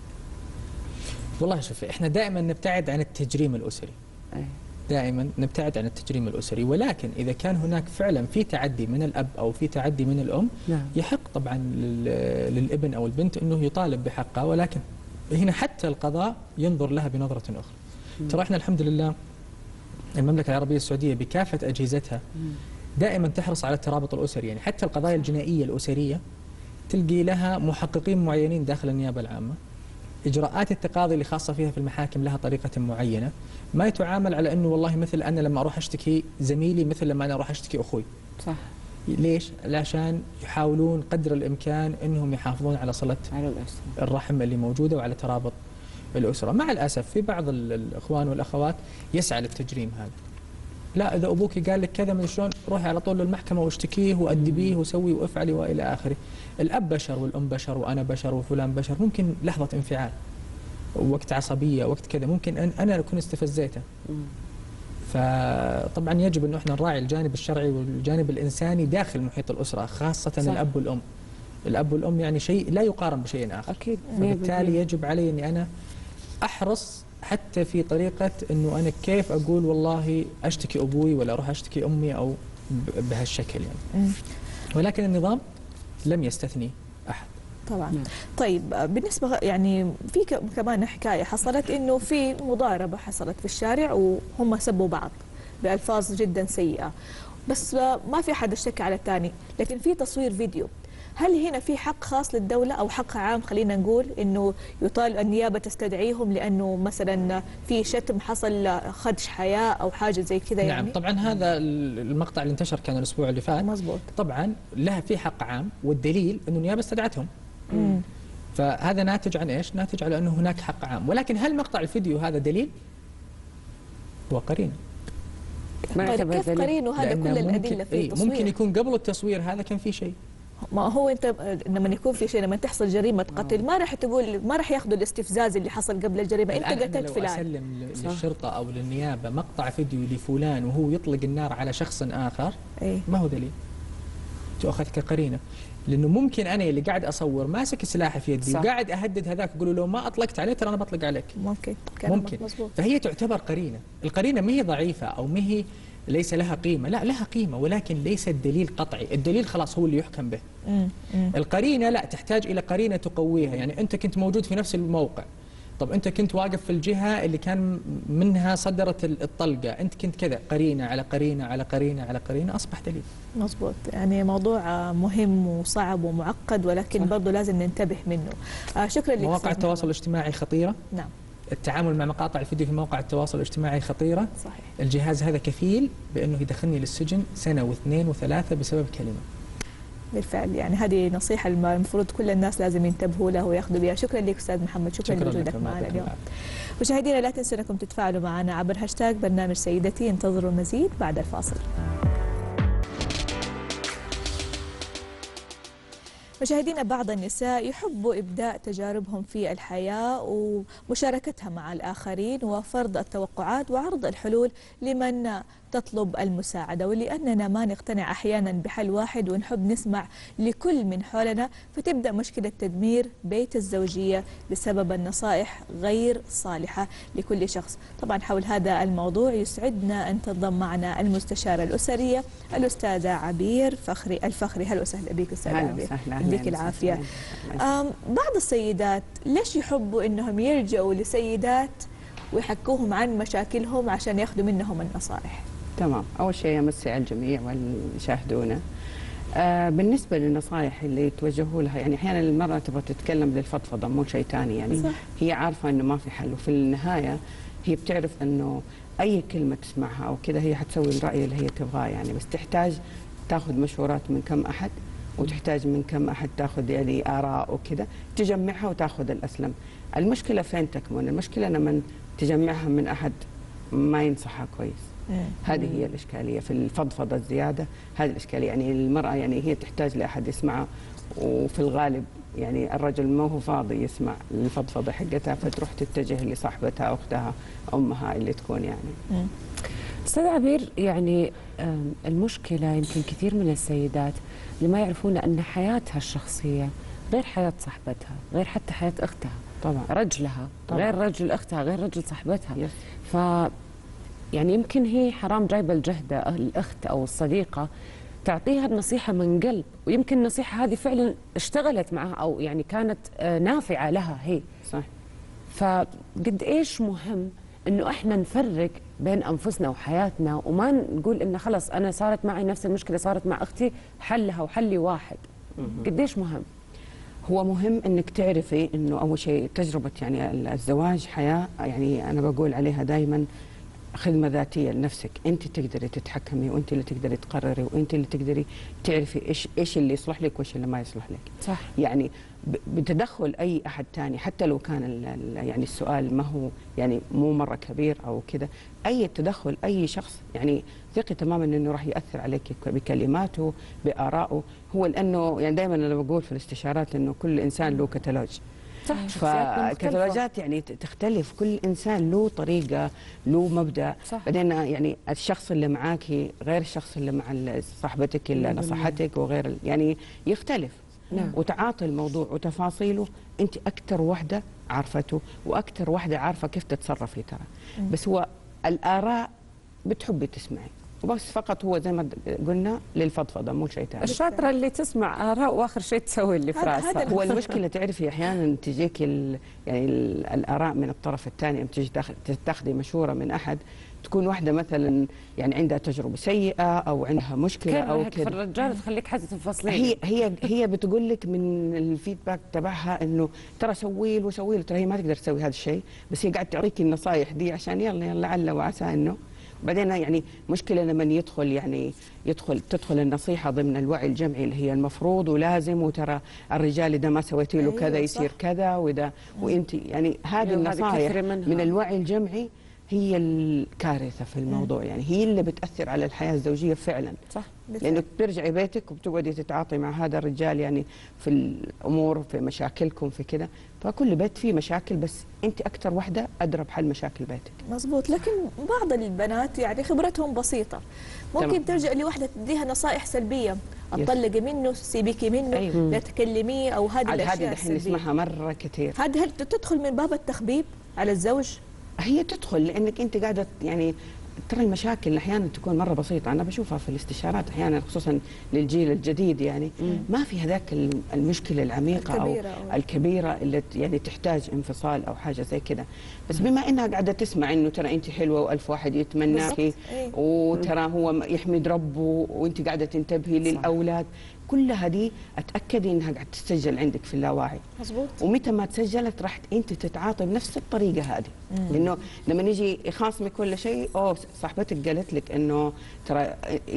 والله شوفي احنا دائما نبتعد عن التجريم الاسري. أي. دائما نبتعد عن التجريم الاسري، ولكن اذا كان هناك فعلا في تعدي من الاب او في تعدي من الام، نعم. يحق طبعا للابن او البنت انه يطالب بحقه، ولكن هنا حتى القضاء ينظر لها بنظره اخرى. م. ترى احنا الحمد لله المملكه العربيه السعوديه بكافه اجهزتها دائما تحرص على الترابط الاسري، يعني حتى القضايا الجنائيه الاسريه تلقي لها محققين معينين داخل النيابه العامه. إجراءات التقاضي اللي خاصة فيها في المحاكم لها طريقة معينة، ما يتعامل على أنه والله مثل أنا لما أروح أشتكي زميلي مثل لما أنا أروح أشتكي أخوي. صح. ليش؟ عشان يحاولون قدر الإمكان أنهم يحافظون على صلة على الرحم اللي موجودة وعلى ترابط الأسرة. مع الأسف في بعض الإخوان والأخوات يسعى للتجريم هذا، لا اذا ابوك قال لك كذا من شلون روحي على طول للمحكمه واشتكيه وادبيه وسوي وافعلي والى اخره. الاب بشر والام بشر وانا بشر وفلان بشر، ممكن لحظه انفعال وقت عصبيه وقت كذا ممكن أن انا اكون استفزيته. فطبعا يجب انه احنا نراعي الجانب الشرعي والجانب الانساني داخل محيط الاسره، خاصه صح. الاب والام. الاب والام يعني شيء لا يقارن بشيء اخر. اكيد. فبالتالي يجب علي اني انا احرص حتى في طريقه انه انا كيف اقول والله اشتكي ابوي ولا اروح اشتكي امي او بهالشكل يعني. ولكن النظام لم يستثني احد. طبعا. مم. طيب بالنسبه يعني في كمان حكايه حصلت انه في مضاربه حصلت في الشارع وهم سبوا بعض بالفاظ جدا سيئه، بس ما في حد اشتكى على الثاني، لكن في تصوير فيديو. هل هنا في حق خاص للدوله او حق عام خلينا نقول انه يطالب النيابه تستدعيهم لانه مثلا في شتم حصل خدش حياه او حاجه زي كذا يعني؟ نعم طبعا هذا المقطع اللي انتشر كان الاسبوع اللي فات. مزبوط. طبعا لها في حق عام، والدليل انه النيابه استدعتهم. مم. فهذا ناتج عن ايش؟ ناتج على انه هناك حق عام، ولكن هل مقطع الفيديو هذا دليل؟ هو قرينه. طيب كيف قرينه هذا كل الادله في التصوير؟ ممكن يكون قبل التصوير هذا كان في شيء. ما هو انت لما يكون في شيء، لما تحصل جريمه قتل ما راح تقول، ما راح ياخذوا الاستفزاز اللي حصل قبل الجريمه، انت قتلت فلان. اسلم للشرطه او للنيابه مقطع فيديو لفلان وهو يطلق النار على شخص اخر، ايه؟ ما هو دليل. تؤخذ كقرينه، لانه ممكن انا اللي قاعد اصور ماسك سلاحي في يدي وقاعد اهدد هذاك، اقول له لو ما اطلقت عليه ترى انا بطلق عليك. ممكن ممكن مزبوط. فهي تعتبر قرينه، القرينه ما هي ضعيفه او ما هي ليس لها قيمه، لا لها قيمه ولكن ليس الدليل قطعي، الدليل خلاص هو اللي يحكم به. مم. مم. القرينه لا تحتاج الى قرينه تقويها، يعني انت كنت موجود في نفس الموقع، طب انت كنت واقف في الجهه اللي كان منها صدرت الطلقه، انت كنت كذا، قرينه على قرينه على قرينه على قرينه اصبح دليل. مظبوط. يعني موضوع مهم وصعب ومعقد، ولكن برضه لازم ننتبه منه. آه شكرا لك. مواقع التواصل الاجتماعي خطيره. نعم. التعامل مع مقاطع الفيديو في مواقع التواصل الاجتماعي خطيره. صحيح. الجهاز هذا كفيل بانه يدخلني للسجن سنه واثنين وثلاثه بسبب كلمه. بالفعل، يعني هذه نصيحة المفروض كل الناس لازم ينتبهوا لها وياخذوا بها. شكرا لك أستاذ محمد، شكرا, شكرا لوجودك معنا اليوم. مشاهدينا لا تنسوا أنكم تتفاعلوا معنا عبر هاشتاج برنامج سيدتي. انتظروا المزيد بعد الفاصل. مشاهدينا، بعض النساء يحبوا إبداء تجاربهم في الحياة ومشاركتها مع الآخرين وفرض التوقعات وعرض الحلول لمن تطلب المساعدة، ولأننا ما نقتنع أحيانا بحل واحد ونحب نسمع لكل من حولنا، فتبدأ مشكلة تدمير بيت الزوجية بسبب النصائح غير صالحة لكل شخص. طبعا حول هذا الموضوع يسعدنا أن تنضم معنا المستشارة الأسرية الأستاذة عبير فخري الفخري. هلا وسهلا بك أستاذة عبير. يديك العافية. بعض السيدات ليش يحبوا أنهم يلجأوا لسيدات ويحكوهم عن مشاكلهم عشان ياخذوا منهم النصائح؟ تمام. أول شيء أمسي على الجميع واللي يشاهدونا. آه بالنسبة للنصائح اللي توجهوا لها، يعني أحيانا المرأة تبغى تتكلم للفضفضة مو شيء ثاني، يعني صح. هي عارفة إنه ما في حل، وفي النهاية هي بتعرف إنه أي كلمة تسمعها أو كذا هي حتسوي الرأي اللي هي تبغاه، يعني بس تحتاج تاخذ مشورات من كم أحد، وتحتاج من كم أحد تاخذ يعني آراء وكذا، تجمعها وتاخذ الأسلم. المشكلة فين تكمن؟ المشكلة لما تجمعها من أحد ما ينصحها كويس. هذه هي الإشكالية في الفضفضة الزيادة، هذه الإشكالية. يعني المرأة يعني هي تحتاج لأحد يسمعها، وفي الغالب يعني الرجل ما هو فاضي يسمع الفضفضة حقتها، فتروح تتجه لصاحبتها أختها أمها اللي تكون يعني. أستاذ عبير، يعني المشكلة يمكن كثير من السيدات اللي ما يعرفون أن حياتها الشخصية غير حياة صاحبتها، غير حتى حياة أختها، طبعا رجلها طبعا. غير رجل أختها، غير رجل صاحبتها. يس. ف يعني يمكن هي حرام جايبة الجهدة الأخت أو الصديقة تعطيها النصيحة من قلب، ويمكن النصيحة هذه فعلا اشتغلت معها أو يعني كانت نافعة لها هي. صح. فقد إيش مهم إنه إحنا نفرق بين أنفسنا وحياتنا، وما نقول إنه خلص أنا صارت معي نفس المشكلة صارت مع أختي حلها وحلي واحد. قد إيش مهم؟ هو مهم انك تعرفي انه اول شيء تجربه يعني الزواج حياه، يعني انا بقول عليها دائما خدمه ذاتيه لنفسك، انت تقدري تتحكمي وانت اللي تقدري تقرري وانت اللي تقدري تعرفي ايش ايش اللي يصلح لك وايش اللي ما يصلح لك. صح. يعني بتدخل اي احد ثاني حتى لو كان ال ال يعني السؤال ما هو يعني مو مره كبير او كذا، اي تدخل اي شخص يعني ثقي تماما انه راح ياثر عليك بكلماته بارائه. هو لانه يعني دائما انا بقول في الاستشارات انه كل انسان له كتالوج، صح. فالكتالوجات يعني تختلف، كل انسان له طريقه له مبدا. صح. بعدين يعني الشخص اللي معاكي غير الشخص اللي مع صاحبتك اللي نصحتك وغير يعني يختلف. نعم. وتعاطي الموضوع وتفاصيله انت اكثر وحده عارفته واكثر وحده عارفه كيف تتصرفي ترى. بس هو الاراء بتحبي تسمعي وبس فقط، هو زي ما قلنا للفضفضه مو شيء ثاني. الشاطره اللي تسمع اراء واخر شيء تسوي اللي في راسها. هو المشكله تعرفي احيانا تجيك ال يعني ال الاراء من الطرف الثاني، لما تيجي تاخذي مشوره من احد تكون واحده مثلا يعني عندها تجربه سيئه او عندها مشكله او كذا، الرجال تخليك حتى تفصلين. هي هي هي بتقول لك من الفيدباك تبعها انه ترى سوي له وسوي له، ترى هي ما تقدر تسوي هذا الشيء، بس هي قاعده تعطيك النصائح دي عشان يلا يلا لعل وعسى انه. بعدين يعني مشكله لما يدخل يعني يدخل تدخل النصيحه ضمن الوعي الجمعي اللي هي المفروض ولازم، وترى الرجال اذا ما سويتي له كذا يصير كذا، واذا وانت يعني هذه النصائح من الوعي الجمعي هي الكارثه في الموضوع. يعني هي اللي بتاثر على الحياه الزوجيه فعلا. صح. لانك بترجعي بيتك وبتقعدي تتعاطي مع هذا الرجال يعني في الامور في مشاكلكم في كذا، فكل بيت فيه مشاكل بس انت اكثر وحده ادرى بحل مشاكل بيتك. مزبوط. لكن بعض البنات يعني خبرتهم بسيطه، ممكن تمام. تلجأ لواحده تديها نصائح سلبيه، اطلقي منه، سيبيكي منه، أيوه. لا تكلميه، او هذه الاشياء هذه الحين نسمعها مره كثير. هذه هل تدخل من باب التخبيب على الزوج؟ هي تدخل لانك انت قاعده يعني ترى المشاكل احيانا تكون مره بسيطه، انا بشوفها في الاستشارات احيانا خصوصا للجيل الجديد يعني مم. ما في هذاك المشكله العميقه الكبيرة او أو. الكبيره اللي يعني تحتاج انفصال او حاجه زي كذا، بس بما انها قاعده تسمع انه ترى انت حلوه والف واحد يتمناكي وترى هو يحمد ربه وانت قاعده تنتبهي للاولاد، كلها دي اتاكدي انها قاعده تسجل عندك في اللاوعي. مظبوط. ومتى ما تسجلت راح انت تتعاطي بنفس الطريقه هذه، لانه لما يجي يخاصمك كل شيء، اوه صاحبتك قالت لك انه ترى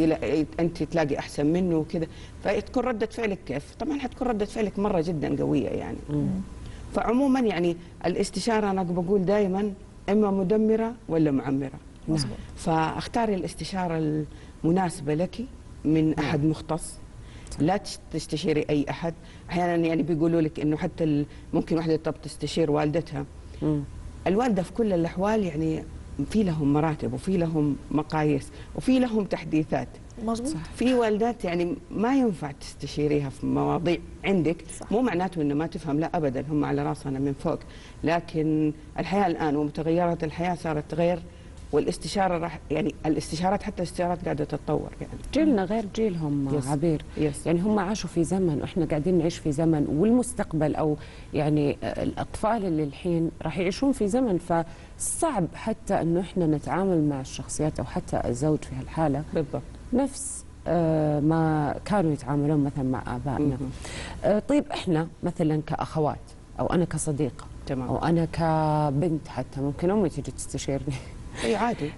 انت تلاقي احسن منه وكذا، فتكون رده فعلك كيف؟ طبعا حتكون رده فعلك مره جدا قويه يعني. مم. فعموما يعني الاستشاره انا بقول دائما اما مدمره ولا معمره. مظبوط. فاختاري الاستشاره المناسبه لك من احد مختص، لا تستشيري اي احد. احيانا يعني بيقولوا لك انه حتى ممكن واحده طب تستشير والدتها. مم. الوالده في كل الاحوال يعني في لهم مراتب وفي لهم مقاييس وفي لهم تحديثات. مظبوط. في والدات يعني ما ينفع تستشيريها في مواضيع عندك. صح. مو معناته انه ما تفهم، لا ابدا، هم على راسنا من فوق، لكن الحياه الان ومتغيرات الحياه صارت غير، والاستشاره راح يعني الاستشارات حتى الاستشارات قاعده تتطور يعني. جيلنا غير جيلهم. يس. عبير. يس. يعني هم عاشوا في زمن واحنا قاعدين نعيش في زمن، والمستقبل او يعني الاطفال اللي الحين راح يعيشون في زمن، فصعب حتى انه احنا نتعامل مع الشخصيات او حتى الزوج في هالحاله بالضبط نفس آه ما كانوا يتعاملون مثلا مع ابائنا. آه طيب احنا مثلا كاخوات او انا كصديقه تمام. او انا كبنت حتى ممكن امي تيجي تستشيرني. اي عادي.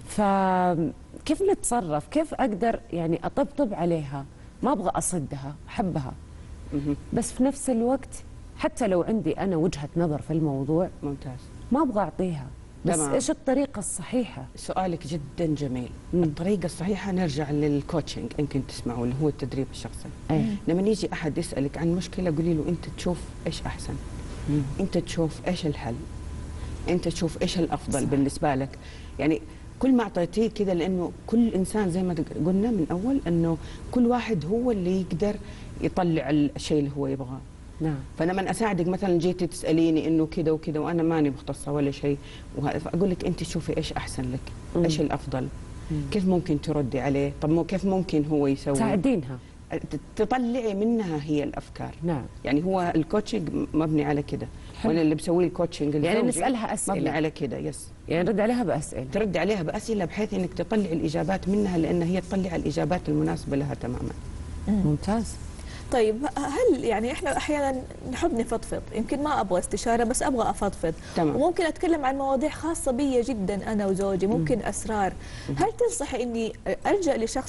فكيف نتصرف؟ كيف اقدر يعني اطبطب عليها؟ ما ابغى اصدها، احبها بس في نفس الوقت حتى لو عندي انا وجهة نظر في الموضوع ممتاز ما ابغى اعطيها، بس تمام. ايش الطريقة الصحيحة؟ سؤالك جدا جميل. مم. الطريقة الصحيحة نرجع للكوتشنج، يمكن تسمعوا اللي هو التدريب الشخصي. أيه. لما يجي احد يسألك عن مشكلة قولي له انت تشوف ايش احسن. مم. انت تشوف ايش الحل، انت تشوف ايش الافضل صح. بالنسبة لك. يعني كل ما اعطيتيه كده، لانه كل انسان زي ما قلنا من اول انه كل واحد هو اللي يقدر يطلع الشيء اللي هو يبغاه. نعم. فانا من اساعدك مثلا جيتي تساليني انه كذا وكذا وانا ماني مختصه ولا شيء، اقول لك انت شوفي ايش احسن لك، مم. ايش الافضل، مم. كيف ممكن تردي عليه، طب مو كيف ممكن هو يسوي، تساعدينها تطلعي منها هي الافكار. نعم. يعني هو الكوتشنج مبني على كده، وانا اللي بسوي الكوتشنج يعني نسالها اسئله مبني على كده. يس. يعني نرد عليها باسئله ترد عليها باسئله بحيث انك تطلع الاجابات منها، لان هي تطلع الاجابات المناسبه لها تماما. مم. ممتاز. طيب هل يعني احنا احيانا نحب نفضفض، يمكن ما ابغى استشاره بس ابغى افضفض، تمام. وممكن اتكلم عن مواضيع خاصه بي جدا انا وزوجي، ممكن م. اسرار، م. هل تنصحي اني الجا لشخص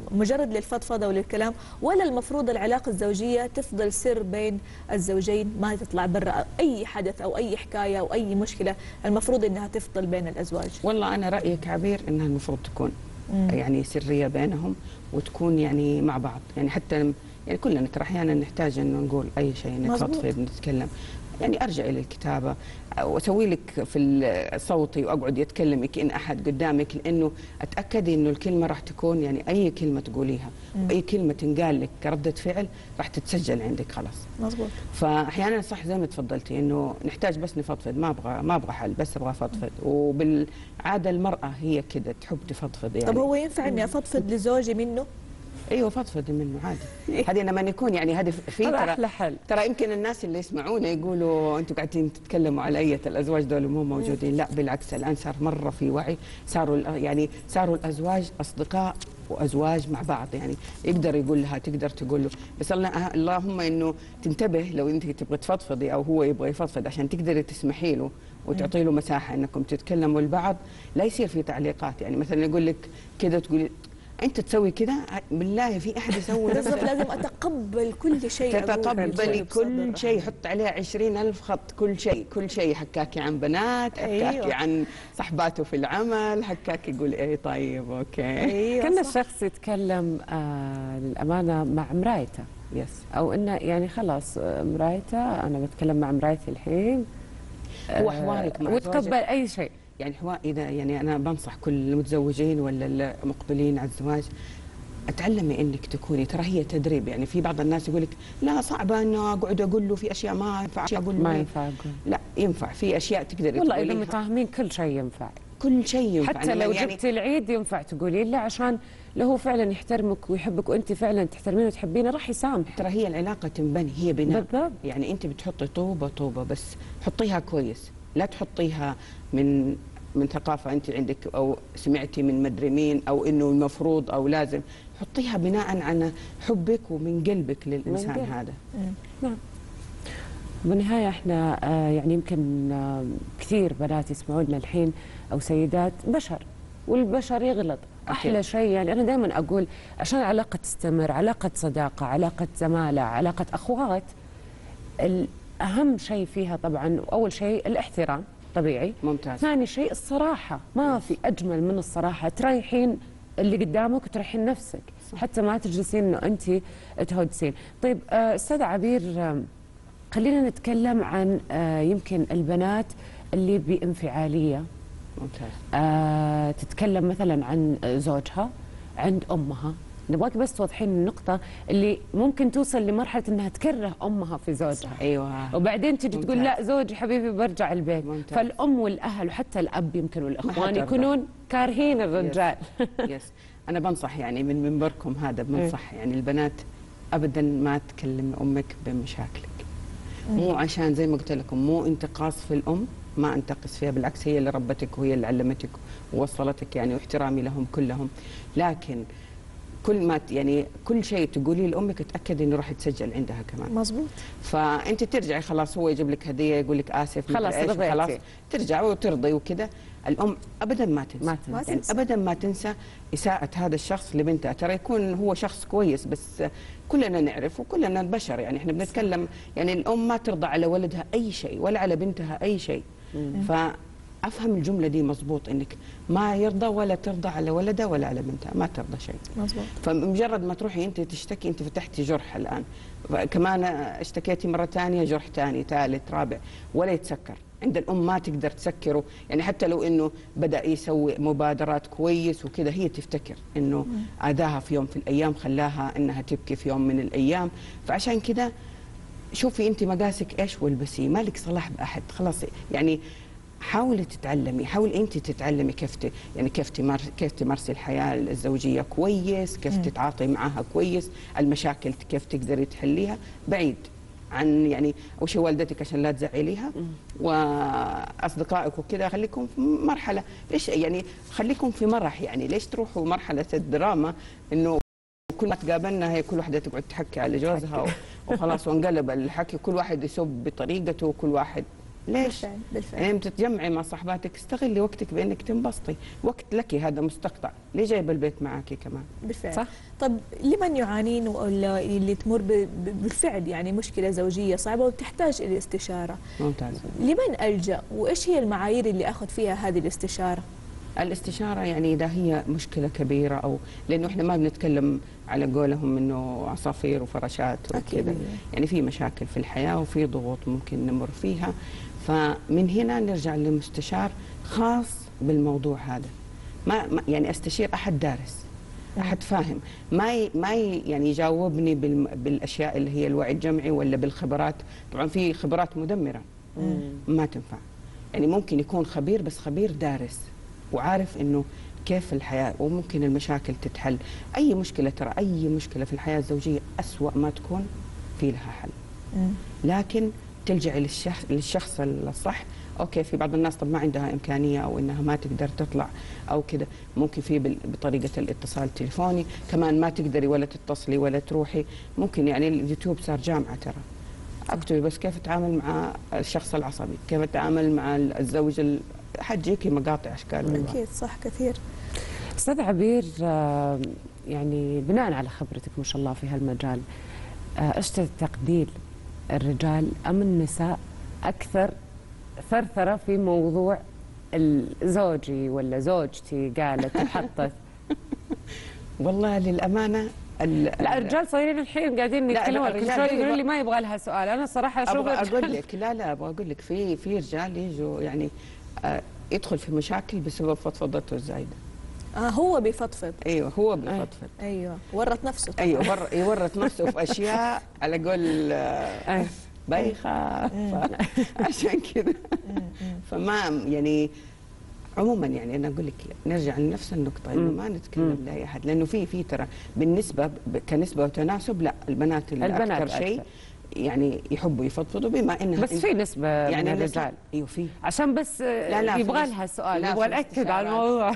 مجرد للفضفضه وللكلام، ولا المفروض العلاقه الزوجيه تفضل سر بين الزوجين ما تطلع برا اي حدث او اي حكايه او اي مشكله، المفروض انها تفضل بين الازواج؟ والله انا رايي كعبير انها المفروض تكون مم. يعني سريه بينهم وتكون يعني مع بعض، يعني حتى يعني كلنا ترى احيانا نحتاج انه نقول اي شيء، نتفضفض نتكلم، يعني ارجع الى الكتابه واسوي لك في الصوتي واقعد يتكلم كأن احد قدامك، لانه اتاكدي انه الكلمه راح تكون يعني اي كلمه تقوليها واي كلمه تنقال لك كرده فعل راح تتسجل عندك خلاص. مظبوط. فاحيانا صح زي ما تفضلتي انه نحتاج بس نفضفض، ما ابغى ما ابغى حل، بس ابغى افضفض، وبالعاده المراه هي كده تحب تفضفض يعني. طب هو ينفع اني افضفض لزوجي منه؟ ايوه فضفضي منه عادي. هذه لما يكون يعني هذه في ترى احلى حل. ترى يمكن الناس اللي يسمعونا يقولوا انتم قاعدين تتكلموا على اية الازواج دول مو موجودين، لا بالعكس الان صار مره في وعي، صاروا يعني صاروا الازواج اصدقاء وازواج مع بعض، يعني يقدر يقول لها تقدر تقول له، بس اللهم انه تنتبه لو انت تبغي تفضفضي او هو يبغى يفضفض عشان تقدري تسمحي له وتعطي له مساحه انكم تتكلموا لبعض، لا يصير في تعليقات، يعني مثلا يقول لك كذا تقولي انت تسوي كذا، بالله في احد يسوي بالضبط. لازم اتقبل كل شيء، تتقبلي كل شيء، حط عليه عشرين ألف خط، كل شيء كل شيء، حكاكي عن بنات، حكاكي أيوه. عن صحباته في العمل، حكاكي يقول ايه طيب اوكي. أيوه كان الشخص يتكلم آه للامانه مع مرايته، يس، او انه يعني خلاص مرايته، انا بتكلم مع مرايتي الحين، هو حوارك مع وتقبل اي شيء يعني حوار. اذا يعني انا بنصح كل المتزوجين ولا المقبلين على الزواج، اتعلمي انك تكوني، ترى هي تدريب، يعني في بعض الناس يقول لك لا صعبه انه اقعد اقول له في اشياء ما ينفع اقول له، ما ينفع اقول، لا ينفع، في اشياء تقدري والله اذا متفاهمين كل شيء ينفع، كل شيء ينفع، حتى لو يعني جبتي العيد ينفع تقولي له، عشان لو هو فعلا يحترمك ويحبك وانت فعلا تحترمينه وتحبينه راح يسامح. ترى هي العلاقه تنبني، هي بناء بالضبط. يعني انت بتحطي طوبه طوبه، بس حطيها كويس، لا تحطيها من من ثقافه انت عندك او سمعتي من مدري مين او انه المفروض او لازم، حطيها بناء على حبك ومن قلبك للانسان قلب. هذا. نعم. بالنهايه احنا آه يعني يمكن آه كثير بنات يسمعونا الحين او سيدات، بشر والبشر يغلط. احلى شيء يعني انا دائما اقول عشان العلاقه تستمر، علاقه صداقه، علاقه زماله، علاقه اخوات، الاهم شيء فيها طبعا اول شيء الاحترام طبيعي. ممتاز. ثاني شيء الصراحه، ما في اجمل من الصراحه، تريحين اللي قدامك وتريحين نفسك، صح. حتى ما تجلسين انه انت تهودسين. طيب استاذ عبير، خلينا نتكلم عن يمكن البنات اللي بانفعاليه. ممتاز. آه تتكلم مثلا عن زوجها عند امها، نبغاك بس توضحين النقطة اللي ممكن توصل لمرحلة انها تكره امها في زوجها. ايوه. وبعدين تجي تقول لا زوجي حبيبي برجع البيت. ممتاز. فالام والاهل وحتى الاب يمكن والاخوان يكونون كارهين الرجال. يس. يس. انا بنصح يعني من منبركم هذا بنصح يعني البنات ابدا ما تكلم امك بمشاكلك. مو عشان زي ما قلت لكم مو انتقاص في الام، ما انتقص فيها، بالعكس هي اللي ربتك وهي اللي علمتك ووصلتك يعني، واحترامي لهم كلهم، لكن كل ما يعني كل شيء تقوليه لامك اتاكد انه راح يتسجل عندها كمان. مظبوط. فانت ترجعي خلاص، هو يجيب لك هديه يقول لك اسف خلاص خلاص ترجعي وترضي وكذا. الام ابدا ما تنسى، ما تنسى. يعني ابدا ما تنسى اساءه هذا الشخص لبنتها، ترى يكون هو شخص كويس بس كلنا نعرف وكلنا بشر، يعني احنا بنتكلم يعني الام ما ترضى على ولدها اي شيء ولا على بنتها اي شيء. فافهم الجمله دي مضبوط، انك ما يرضى ولا ترضى على ولده ولا على بنتها، ما ترضى شيء. مظبوط. فمجرد ما تروحي انت تشتكي انت فتحتي جرح الان، كمان اشتكيتي مره ثانيه جرح ثاني ثالث رابع، ولا يتسكر. عند الام ما تقدر تسكره، يعني حتى لو انه بدا يسوي مبادرات كويس وكذا، هي تفتكر انه اذاها في يوم في الايام، خلاها انها تبكي في يوم من الايام. فعشان كذا شوفي انت مقاسك ايش والبسيه، مالك صلاح باحد، خلاص يعني حاولي تتعلمي، حاولي انت تتعلمي كيف يعني كيف تمار كيف تمارسي الحياه الزوجيه كويس، كيف م. تتعاطي معها كويس، المشاكل كيف تقدري تحليها بعيد عن يعني اول شيء والدتك عشان لا تزعليها، واصدقائك وكذا خليكم في مرحله، ليش يعني خليكم في مرح، يعني ليش تروحوا مرحله الدراما انه كل ما تقابلنا هي كل واحده تقعد تحكي على جوزها وخلاص وانقلب الحكي، كل واحد يسب بطريقته وكل واحد ليش؟ بالفعل بالفعل. يعني بتتجمعي مع صاحباتك، استغلي وقتك بانك تنبسطي، وقت لك هذا مستقطع، ليه جايبه البيت معك كمان؟ بالفعل. صح. طب لمن يعانين ولا اللي تمر ب- ب- بالفعل يعني مشكله زوجيه صعبه وبتحتاج الى استشاره، ممتاز. لمن الجا وايش هي المعايير اللي اخذ فيها هذه الاستشاره؟ الاستشاره يعني اذا هي مشكله كبيره، او لانه احنا ما بنتكلم على قولهم انه عصافير وفراشات أكيد. وكذا، يعني في مشاكل في الحياه وفي ضغوط ممكن نمر فيها، فمن هنا نرجع لمستشار خاص بالموضوع هذا. ما ما- يعني استشير احد دارس، احد فاهم، ما ي ما ي يعني يجاوبني بالم بالاشياء اللي هي الوعي الجمعي ولا بالخبرات. طبعا في خبرات مدمره ما تنفع، يعني ممكن يكون خبير بس خبير دارس وعارف انه كيف الحياه وممكن المشاكل تتحل. اي مشكله، ترى اي مشكله في الحياه الزوجيه اسوأ ما تكون في لها حل، لكن تلجأ للشخص للشخص الصح. اوكي، في بعض الناس طب ما عندها امكانيه او انها ما تقدر تطلع او كذا، ممكن في بال- بطريقه الاتصال التليفوني، كمان ما تقدري ولا تتصلي ولا تروحي، ممكن يعني اليوتيوب صار جامعه ترى. اكتبي بس كيف اتعامل مع الشخص العصبي، كيف اتعامل مع الزوج ال... حتجيكي مقاطع اشكال والوان. اكيد صح كثير. استاذ عبير، آه، يعني بناء على خبرتك ما شاء الله في هالمجال، آه، ايش تقدير الرجال ام النساء اكثر ثرثره في موضوع زوجي ولا زوجتي قالت وحطت؟ والله للامانه ال... لا، الرجال صايرين الحين قاعدين لا، يتكلمون كل الرجال شوي يبغى- يقولوا لي ما يبغى لها سؤال. انا الصراحه اشوف ابغى الرجال- اقول لك، لا لا ابغى اقول لك في في رجال يجوا يعني آه يدخل في مشاكل بسبب فضفضته الزايده. آه هو بيفضفض. ايوه هو بيفضفض. ايوه ورط نفسه طبعاً. ايوه ور- يورط نفسه في اشياء على قول آه أي. بايخه، ف- عشان كذا فما يعني عموما يعني انا اقول لك نرجع لنفس النقطه انه ما نتكلم لاي احد، لانه في في ترى بالنسبه ب- كنسبه وتناسب لا، البنات اللي البنات اكثر شيء أكثر. يعني يحبوا يفضفضوا بما انها بس في نسبه يعني من الرجال- الرجال ايوه في عشان بس لا، لا، في يبغى الاست- لها سؤال، لا، نبغى في ناكد على الاستشارات. الموضوع.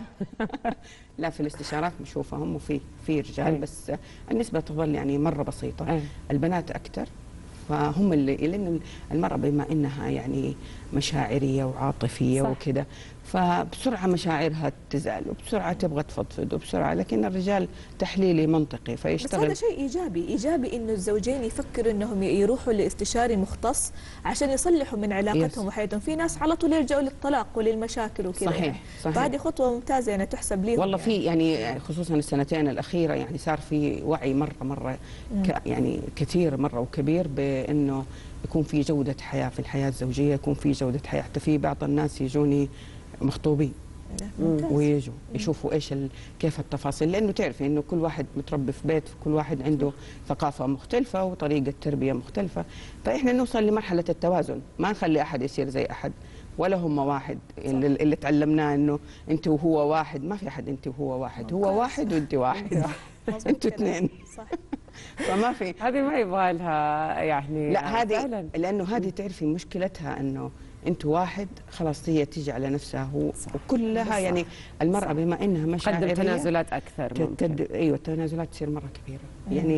لا في الاستشارات نشوفهم وفي في رجال، أي. بس النسبه تظل يعني مره بسيطه. أي. البنات اكثر، فهم اللي لان المراه بما انها يعني مشاعريه وعاطفيه صح. وكذا، فبسرعه مشاعرها تزعل وبسرعه تبغى تفضفض وبسرعه، لكن الرجال تحليلي منطقي بس فيشتغل. هذا شيء ايجابي، ايجابي انه الزوجين يفكروا انهم يروحوا لاستشاري مختص عشان يصلحوا من علاقتهم يس. وحياتهم. في ناس على طول يلجأوا للطلاق وللمشاكل وكذا. صحيح، يعني. صحيح. فهذه خطوه ممتازه يعني تحسب لهم. والله يعني. في يعني خصوصا السنتين الاخيره يعني صار في وعي مره مره ك يعني كثير مره وكبير بانه يكون في جوده حياه في الحياه الزوجيه، يكون في جوده حياه. حتى في بعض الناس يجوني مخطوبين ممتاز. ويجوا يشوفوا ايش ال... كيف التفاصيل، لانه تعرفي انه كل واحد متربي في بيت، كل واحد عنده ثقافه مختلفه وطريقه تربيه مختلفه، فاحنا نوصل لمرحله التوازن، ما نخلي احد يصير زي احد ولا هم واحد. اللي, اللي تعلمناه انه انت وهو واحد، ما في احد انت وهو واحد، هو ممتاز. واحد وانت واحد. مظبوط انتوا كلام. اثنين. صح. فما في هذه ما يبغى لها يعني لا هذه فعلاً. لانه هذه تعرفي مشكلتها انه انتوا واحد، خلاص هي تيجي على نفسها هو صح. وكلها صح. يعني المراه بما انها قدم مشاعريه تنازلات اكثر تد... ممكن. تد... ايوه التنازلات تصير مره كبيره. يعني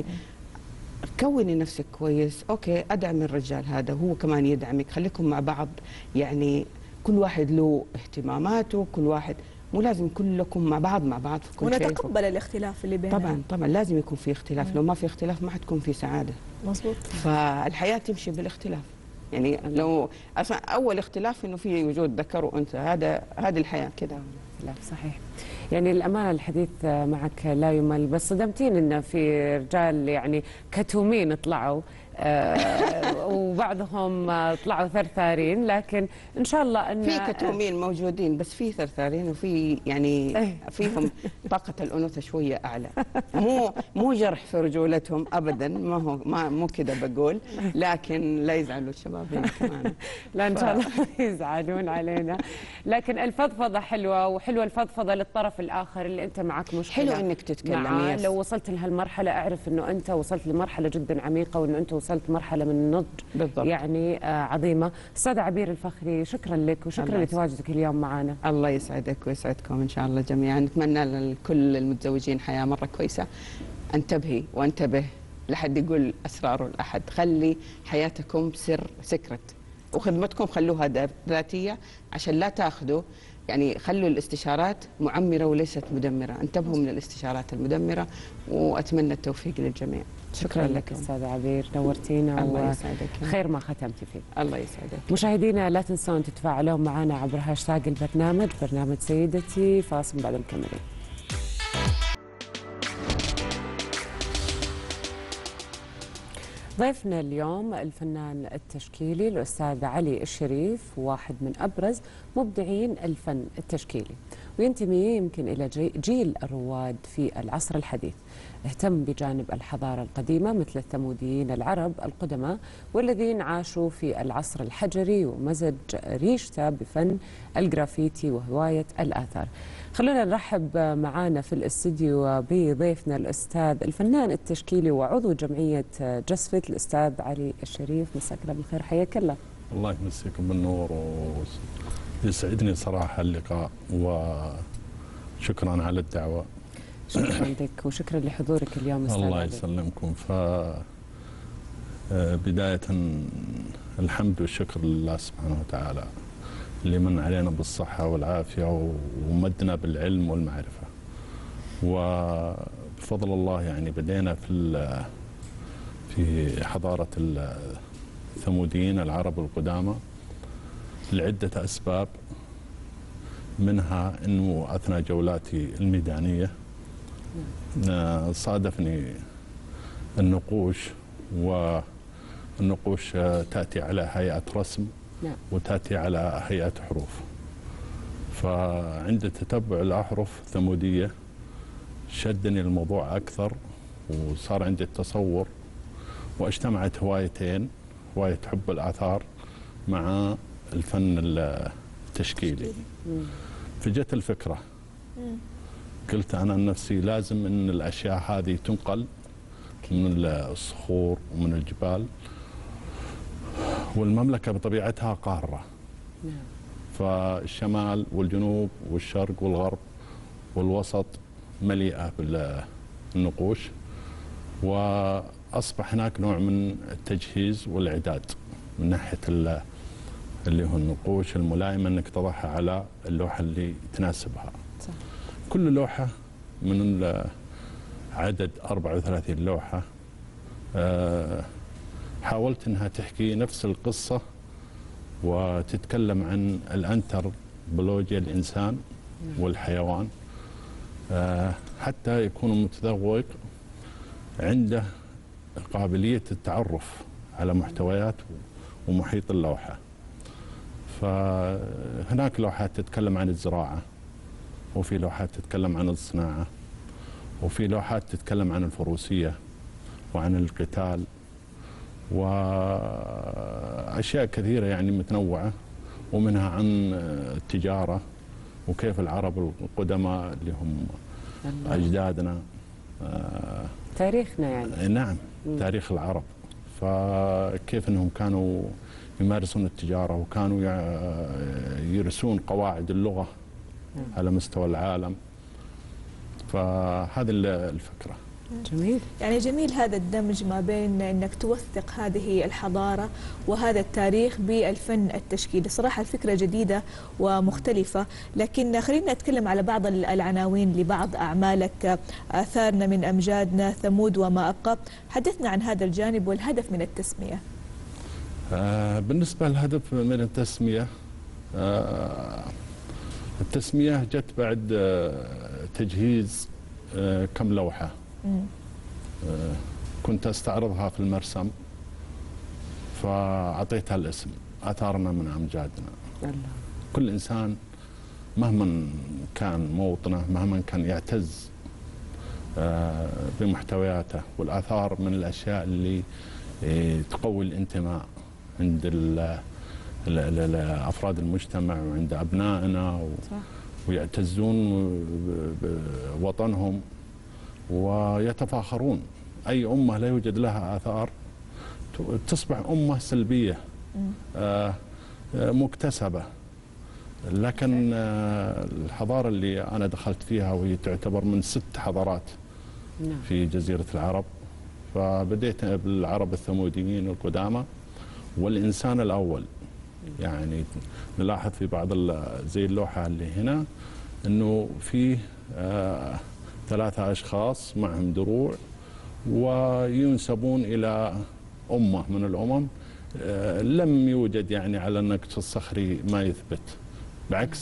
كوني نفسك كويس، اوكي ادعم الرجال هذا، هو كمان يدعمك، خليكم مع بعض، يعني كل واحد له اهتماماته، كل واحد مو لازم كلكم مع بعض مع بعض في كل شيء. ونتقبل الاختلاف اللي بيننا. طبعا طبعا لازم يكون في اختلاف، لو ما في اختلاف ما حتكون في سعاده. مظبوط. فالحياه تمشي بالاختلاف. يعني لو اصلا اول اختلاف انه في وجود ذكر وانثى، هذا هذه الحياه كذا. لا صحيح. يعني الأمانة الحديث معك لا يمل، بس صدمتين إن في رجال يعني كتومين طلعوا آه وبعضهم طلعوا ثرثارين، لكن إن شاء الله أن في كتومين موجودين، بس في ثرثارين وفي يعني فيهم طاقة الأنوثة شوية أعلى. مو مو جرح في رجولتهم أبدا، ما هو ما مو كذا بقول، لكن لا يزعلوا الشباب يعني كمان. لا إن شاء الله يزعلون علينا. لكن الفضفضة حلوة، وحلوة الفضفضة للطرف الآخر اللي أنت معك مشكلة حلو إنك تتكلمي. معاه. يس. لو وصلت لهالمرحلة أعرف إنه أنت وصلت لمرحلة جدا عميقة، وإنه أنت وصلت مرحلة من النضج بالضبط. يعني آه عظيمة. أستاذ عبير الفخري، شكرا لك وشكرا الله لتواجدك اليوم معنا. الله يسعدك ويسعدكم إن شاء الله جميعا. نتمنى لكل المتزوجين حياة مرة كويسة. انتبهي وانتبه لحد يقول أسرار الأحد، خلي حياتكم سر سكرت، وخدمتكم خلوها ذاتيه عشان لا تاخذوا، يعني خلوا الاستشارات معمره وليست مدمره، انتبهوا من الاستشارات المدمره، واتمنى التوفيق للجميع. شكرا لك استاذه عبير، نورتينا. الله يسعدك. خير ما ختمتي فيه. الله يسعدك. مشاهدينا لا تنسون تتفاعلون معنا عبر هاشتاج البرنامج، برنامج سيدتي. فاصل بعد مكملين. ضيفنا اليوم الفنان التشكيلي الأستاذ علي الشريف، واحد من أبرز مبدعين الفن التشكيلي، وينتمي يمكن إلى جيل الرواد في العصر الحديث. اهتم بجانب الحضارة القديمة مثل الثموديين العرب القدماء والذين عاشوا في العصر الحجري، ومزج ريشته بفن الجرافيتي وهواية الآثار. خلونا نرحب معانا في الاستديو بضيفنا الأستاذ الفنان التشكيلي وعضو جمعية جسفت الأستاذ علي الشريف. مساك الله بالخير، حياك الله. الله يمسيكم بالنور، ويسعدني صراحة اللقاء، وشكرا على الدعوة. شكرا لك وشكرا لحضورك اليوم أستاذ الله علي. يسلمكم. ف بداية الحمد والشكر لله سبحانه وتعالى اللي من علينا بالصحة والعافية ومدنا بالعلم والمعرفة، وبفضل الله يعني بدينا في في حضارة الثموديين العرب القدامى لعدة أسباب، منها أنه أثناء جولاتي الميدانية صادفني النقوش، والنقوش تأتي على هيئة رسم وتأتي على هيئة حروف. فعند تتبع الأحرف الثمودية شدني الموضوع أكثر، وصار عندي التصور، واجتمعت هوايتين، هواية حب الآثار مع الفن التشكيلي. فجت الفكرة، قلت أنا نفسي لازم أن الأشياء هذه تنقل من الصخور ومن الجبال، والمملكة بطبيعتها قارة، فالشمال والجنوب والشرق والغرب والوسط مليئة بالنقوش، وأصبح هناك نوع من التجهيز والإعداد من ناحية اللي هو النقوش الملائمة أنك تضعها على اللوحة اللي تناسبها. صح. كل لوحة من عدد أربعة وثلاثين لوحة حاولت أنها تحكي نفس القصة وتتكلم عن الأنثروبولوجيا، الإنسان والحيوان، حتى يكون المتذوق عنده قابلية التعرف على محتويات ومحيط اللوحة. فهناك لوحات تتكلم عن الزراعة، وفي لوحات تتكلم عن الصناعة، وفي لوحات تتكلم عن الفروسية وعن القتال وأشياء كثيرة يعني متنوعة، ومنها عن التجارة وكيف العرب القدماء اللي هم أجدادنا تاريخنا يعني. نعم، تاريخ العرب، فكيف أنهم كانوا يمارسون التجارة وكانوا يرسون قواعد اللغة على مستوى العالم. فهذه الفكرة. جميل. يعني جميل هذا الدمج ما بين أنك توثق هذه الحضارة وهذا التاريخ بالفن التشكيلي. صراحة الفكرة جديدة ومختلفة، لكن خلينا نتكلم على بعض العناوين لبعض أعمالك. آثارنا من أمجادنا، ثمود وما أبقى. حدثنا عن هذا الجانب والهدف من التسمية. آه بالنسبة للهدف من التسمية، آه التسمية جت بعد آه تجهيز آه كم لوحة. آه كنت استعرضها في المرسم، فأعطيتها الاسم آثارنا من أمجادنا. الله. كل إنسان مهما كان موطنه، مهما كان يعتز آه بمحتوياته، والآثار من الأشياء اللي آه تقوي الانتماء عند ال ال ال أفراد المجتمع وعند أبنائنا، ويعتزون بوطنهم ويتفاخرون. أي أمة لا يوجد لها آثار تصبح أمة سلبية آه مكتسبة. لكن آه الحضارة اللي أنا دخلت فيها وهي تعتبر من ست حضارات في جزيرة العرب، فبديت بالعرب الثموديين القدامى والإنسان الأول يعني نلاحظ في بعض زي اللوحة اللي هنا أنه فيه آه ثلاثة أشخاص معهم دروع وينسبون إلى أمة من الأمم. آه لم يوجد يعني على النقش الصخري ما يثبت، بعكس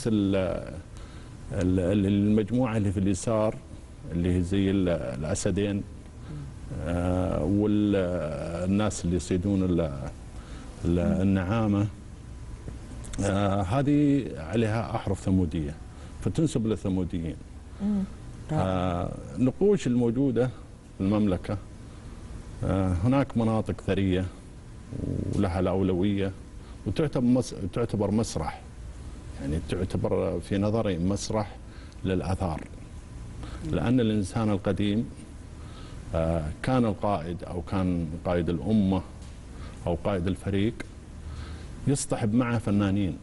المجموعة اللي في اليسار اللي هي زي الأسدين آه والناس اللي يصيدون النعامة، آه هذه عليها أحرف ثمودية فتنسب للثموديين. آه نقوش الموجودة في المملكة، آه هناك مناطق ثرية ولها الأولوية وتعتبر تعتبر مسرح، يعني تعتبر في نظري مسرح للآثار، لأن الإنسان القديم آه كان القائد أو كان قائد الأمة أو قائد الفريق يصطحب معه فنانين،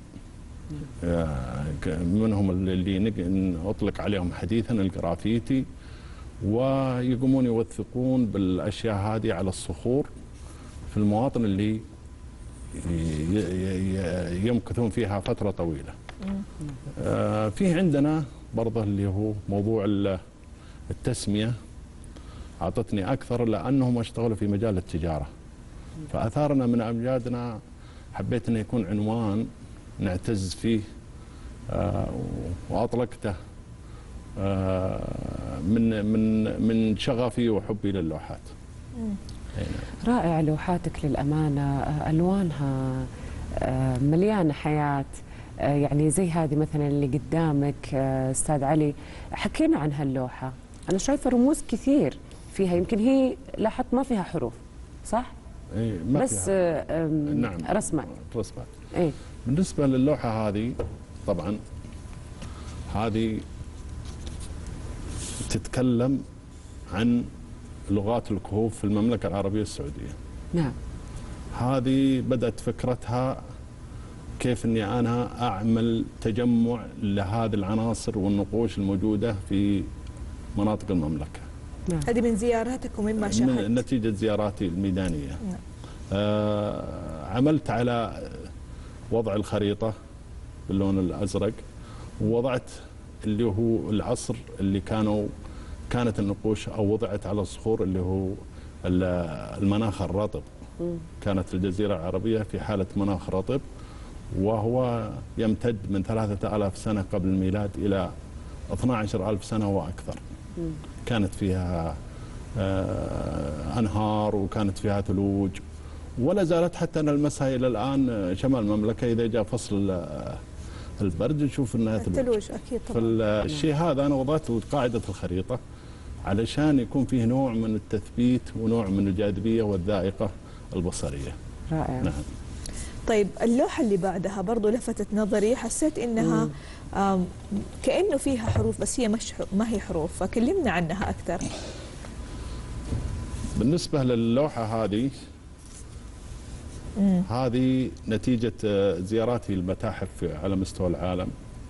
منهم اللي أطلق عليهم حديثا الجرافيتي، ويقومون يوثقون بالأشياء هذه على الصخور في المواطن اللي يمكثون فيها فترة طويلة. في عندنا برضه اللي هو موضوع التسمية أعطتني أكثر لأنهم اشتغلوا في مجال التجارة، فأثارنا من أمجادنا حبيت أنه يكون عنوان نعتز فيه آه وأطلقته آه من من من شغفي وحبي للوحات. رائع لوحاتك للأمانة، ألوانها آه مليانة حياة، آه يعني زي هذه مثلا اللي قدامك آه أستاذ علي، حكينا عن هاللوحة. أنا شايفة رموز كثير فيها، يمكن هي لاحظت ما فيها حروف صح؟ إيه ما بس فيها. نعم رسمات رسمات. إيه؟ بالنسبة للوحة هذه طبعا هذه تتكلم عن لغات الكهوف في المملكة العربية السعودية. نعم. هذه بدأت فكرتها كيف أني أنا أعمل تجمع لهذه العناصر والنقوش الموجودة في مناطق المملكة. نعم. هذه من زياراتك ومما شاهدت؟ من نتيجة زياراتي الميدانية. نعم. آه عملت على وضع الخريطة باللون الأزرق، ووضعت اللي هو العصر اللي كانوا كانت النقوش أو وضعت على الصخور اللي هو المناخ الرطب. كانت الجزيرة العربية في حالة مناخ رطب، وهو يمتد من ثلاثة آلاف سنة قبل الميلاد إلى اثني عشر ألف سنة وأكثر. كانت فيها أنهار وكانت فيها ثلوج، ولا زالت حتى نلمسها إلى الآن. شمال المملكة إذا جاء فصل البرد نشوف أنها ثلوج. أكيد طبعا. فالشيء هذا أنا وضعت قاعدة الخريطة علشان يكون فيه نوع من التثبيت ونوع من الجاذبية والذائقة البصرية. رائع. نعم. طيب اللوحة اللي بعدها برضو لفتت نظري، حسيت إنها كأنه فيها حروف بس هي مش ما هي حروف، فكلمنا عنها أكثر. بالنسبة للوحة هذه مم. هذه نتيجة زياراتي المتاحف على مستوى العالم،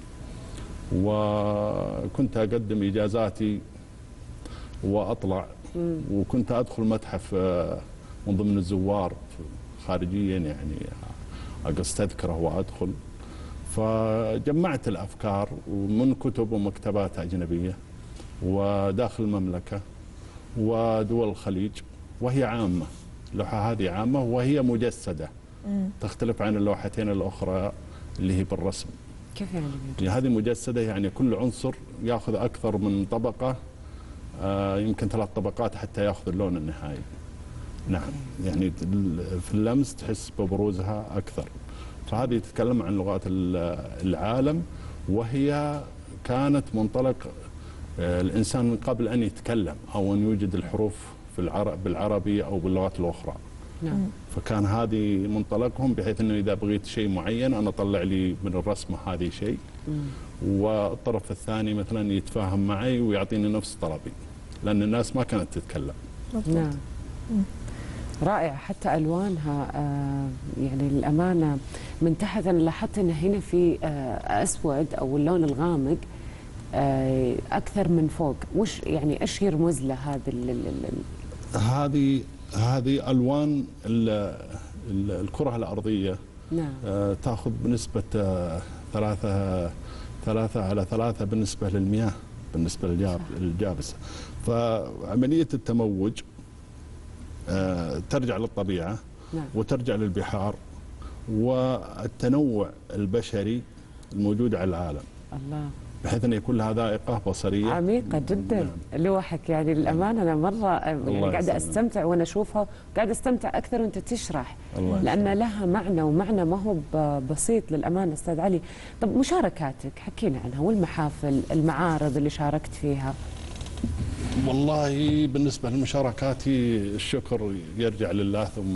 وكنت أقدم إجازاتي وأطلع، مم. وكنت أدخل متحف من ضمن الزوار خارجيا، يعني أقص تذكره وأدخل. فجمعت الأفكار من كتب ومكتبات أجنبية وداخل المملكة ودول الخليج، وهي عامة. اللوحة هذه عامة وهي مجسدة. مم. تختلف عن اللوحتين الأخرى اللي هي بالرسم. كيف يعني؟ يعني هذه مجسدة، يعني كل عنصر يأخذ أكثر من طبقة، آه يمكن ثلاث طبقات حتى يأخذ اللون النهائي. نعم، يعني في اللمس تحس ببروزها أكثر. فهذه تتكلم عن لغات العالم، وهي كانت منطلق الإنسان من قبل أن يتكلم أو أن يوجد الحروف في العرب بالعربي أو باللغات الأخرى. نعم. فكان هذه منطلقهم، بحيث أنه إذا بغيت شيء معين أنا أطلع لي من الرسمة هذه شيء، والطرف الثاني مثلا يتفاهم معي ويعطيني نفس طلبي، لأن الناس ما كانت تتكلم. نعم. رائع. حتى ألوانها آه يعني للأمانة من تحت أنا لاحظت أن هنا في آه أسود أو اللون الغامق آه أكثر من فوق. وش يعني إيش يرمز له هذا؟ هذه هذه ألوان ال ال الكرة الأرضية. نعم. آه تاخذ بنسبه آه ثلاثه ثلاثه على ثلاثه بالنسبه للمياه بالنسبه للجابسه. فعمليه التموج آه ترجع للطبيعه. نعم. وترجع للبحار والتنوع البشري الموجود على العالم. الله. بحيث ان يكون لها ذائقه بصريه عميقه جدا. نعم. لوحك يعني للامانه انا مره يعني قاعده استمتع وانا اشوفها، قاعده استمتع اكثر وانت تشرح، لان لها معنى ومعنى ما هو بسيط للامانه استاذ علي. طب مشاركاتك حكينا عنها والمحافل المعارض اللي شاركت فيها. والله بالنسبه لمشاركاتي الشكر يرجع لله ثم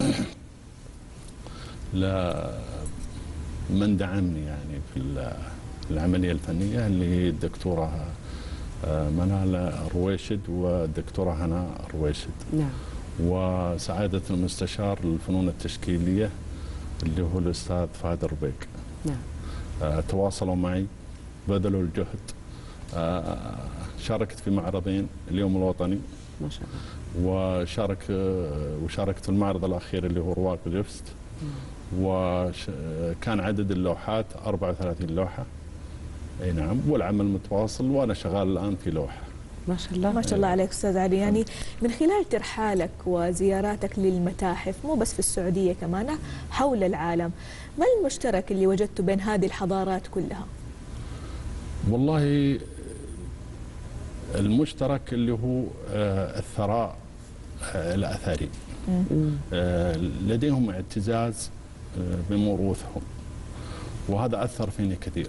لمن دعمني يعني في العمليه الفنيه اللي هي الدكتوره منال رويشد والدكتوره هنا رويشد. نعم. وسعاده المستشار للفنون التشكيليه اللي هو الاستاذ فهد ربيق. نعم. تواصلوا معي، بذلوا الجهد. شاركت في معرضين، اليوم الوطني ما شاء الله، وشارك وشاركت في المعرض الاخير اللي هو رواق جفست، وكان عدد اللوحات أربعة وثلاثين لوحه. اي نعم، والعمل متواصل وانا شغال الان في لوحه. ما شاء الله. ما شاء الله عليك استاذ علي. يعني من خلال ترحالك وزياراتك للمتاحف مو بس في السعوديه كمان حول العالم، ما المشترك اللي وجدته بين هذه الحضارات كلها؟ والله المشترك اللي هو الثراء الأثري. لديهم اعتزاز بموروثهم، وهذا أثر فيني كثير.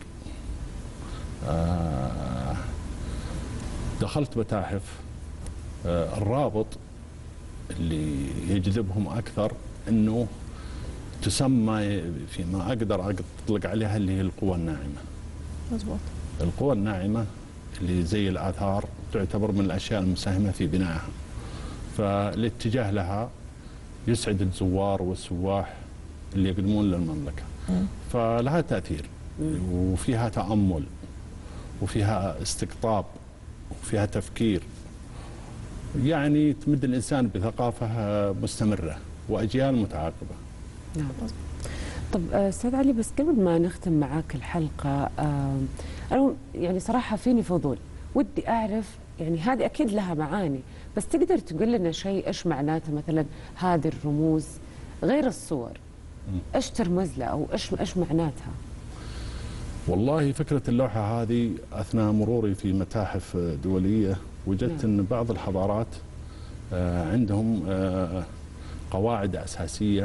دخلت متاحف، الرابط اللي يجذبهم أكثر أنه تسمى فيما أقدر أطلق عليها اللي هي القوى الناعمة. مزبوط. القوى الناعمة اللي زي الآثار تعتبر من الأشياء المساهمة في بنائها، فالاتجاه لها يسعد الزوار والسواح اللي يقدمون للمملكة. فلها تأثير وفيها تأمل وفيها استقطاب وفيها تفكير، يعني تمد الإنسان بثقافة مستمرة وأجيال متعاقبة. نعم. طب استاذ علي، بس قبل ما نختم معاك الحلقه، انا يعني صراحه فيني فضول، ودي اعرف يعني هذه اكيد لها معاني، بس تقدر تقول لنا شيء ايش معناتها مثلا هذه الرموز غير الصور؟ ايش ترمز لها او ايش ايش معناتها؟ والله فكره اللوحه هذه اثناء مروري في متاحف دوليه وجدت نعم. ان بعض الحضارات عندهم قواعد اساسيه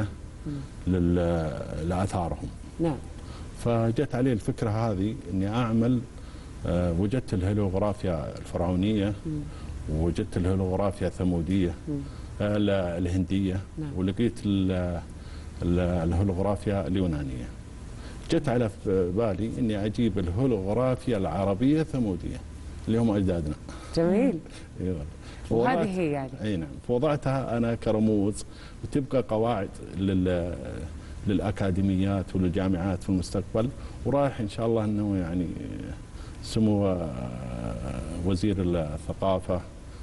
لآثارهم. نعم. فجت علي الفكرة هذه إني أعمل، أه وجدت الهيلوغرافيا الفرعونية، ووجدت الهيلوغرافيا الثمودية، أه الهندية. نعم. ولقيت الهيلوغرافيا اليونانية. جت على بالي إني أجيب الهيلوغرافيا العربية الثمودية اللي هم أجدادنا. جميل. ايوه. وهذه هي يعني. اي نعم، فوضعتها انا كرموز وتبقى قواعد لل للاكاديميات وللجامعات في المستقبل، ورايح ان شاء الله انه يعني سمو وزير الثقافه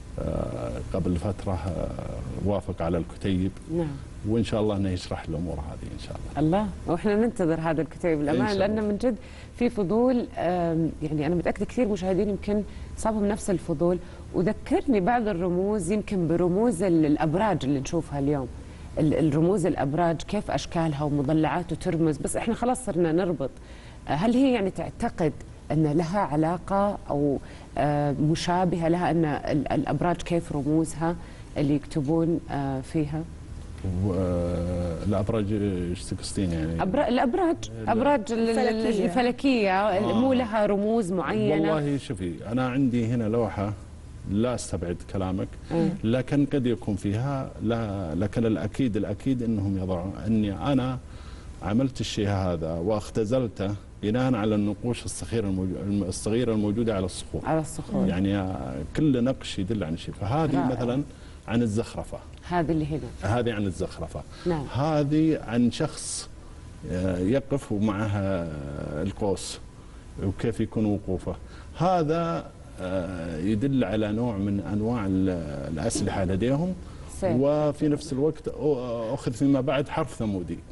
قبل فتره وافق على الكتيب. نعم. وان شاء الله انه يشرح الامور هذه ان شاء الله. الله، واحنا ننتظر هذا الكتيب الامانه، لانه من جد في فضول، يعني انا متاكده كثير مشاهدين يمكن صابهم نفس الفضول، وذكرني بعض الرموز يمكن برموز الابراج اللي نشوفها اليوم. الرموز الابراج كيف اشكالها ومضلعات ترمز، بس احنا خلاص صرنا نربط. هل هي يعني تعتقد ان لها علاقه او مشابهه لها، ان الابراج كيف رموزها اللي يكتبون فيها؟ الابراج ايش تقصدين يعني؟ أبرا... الابراج ابراج الفلكيه, الفلكية. آه. مو لها رموز معينه؟ والله شوفي، انا عندي هنا لوحه لا استبعد كلامك، آه. لكن قد يكون فيها، لا لكن الاكيد الاكيد انهم يضعون اني انا عملت الشيء هذا واختزلته بناء على النقوش الصغيره الموجوده الصغيره الموجوده على الصخور. على الصخور. يعني كل نقش يدل عن شيء، فهذه رائع. مثلا عن الزخرفه. هذه اللي هنا. هذه عن الزخرفة. نعم. هذه عن شخص يقف ومعه القوس وكيف يكون وقوفه. هذا يدل على نوع من أنواع الأسلحة لديهم. سيب. وفي نفس الوقت أخذ فيما بعد حرف ثمودي.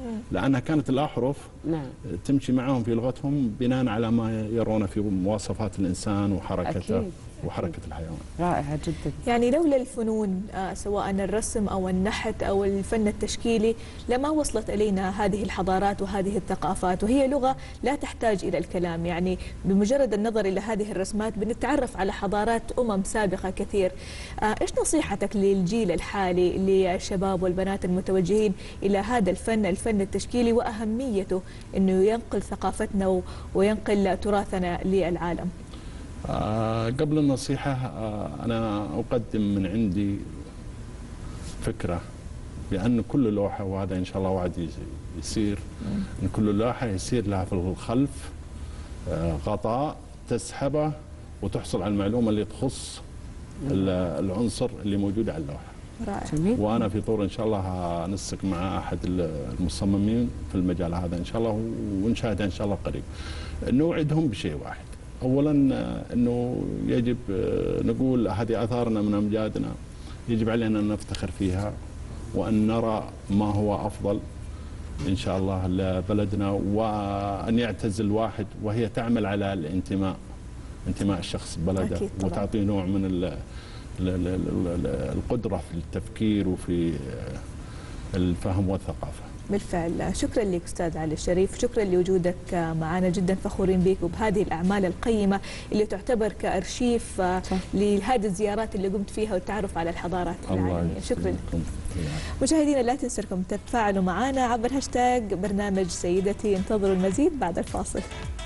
لأنها كانت الأحرف نعم. تمشي معهم في لغتهم بناء على ما يرونه في مواصفات الإنسان وحركته أكيد. وحركة الحيوان. رائعة جدا. يعني لولا الفنون آه سواء الرسم أو النحت أو الفن التشكيلي لما وصلت إلينا هذه الحضارات وهذه الثقافات، وهي لغة لا تحتاج إلى الكلام. يعني بمجرد النظر إلى هذه الرسمات بنتعرف على حضارات أمم سابقة كثير. آه إيش نصيحتك للجيل الحالي، للشباب والبنات المتوجهين إلى هذا الفن الفن التشكيلي وأهميته أنه ينقل ثقافتنا وينقل تراثنا للعالم؟ آه قبل النصيحة آه أنا أقدم من عندي فكرة بأن كل لوحة، وهذا إن شاء الله وعد يصير، أن كل لوحة يصير لها في الخلف آه غطاء تسحبه وتحصل على المعلومة اللي تخص العنصر اللي موجود على اللوحة. رائع. وأنا في طور إن شاء الله هنسق مع أحد المصممين في المجال هذا إن شاء الله، ونشاهده إن شاء الله قريب. نوعدهم بشيء واحد، أولا أنه يجب نقول هذه آثارنا من أمجادنا، يجب علينا أن نفتخر فيها وأن نرى ما هو أفضل إن شاء الله لبلدنا، وأن يعتز الواحد وهي تعمل على الانتماء، انتماء الشخص ببلده، وتعطيه نوع من ال القدرة في التفكير وفي الفهم والثقافة. بالفعل. شكرا لك أستاذ علي الشريف، شكرا لوجودك معنا، جدا فخورين بك وبهذه الأعمال القيمة اللي تعتبر كأرشيف لهذه الزيارات اللي قمت فيها والتعرف على الحضارات العالمية. شكرا لكم. مشاهدينا لا تنسوا انكم تتفاعلوا معنا عبر هاشتاج برنامج سيدتي. انتظروا المزيد بعد الفاصل.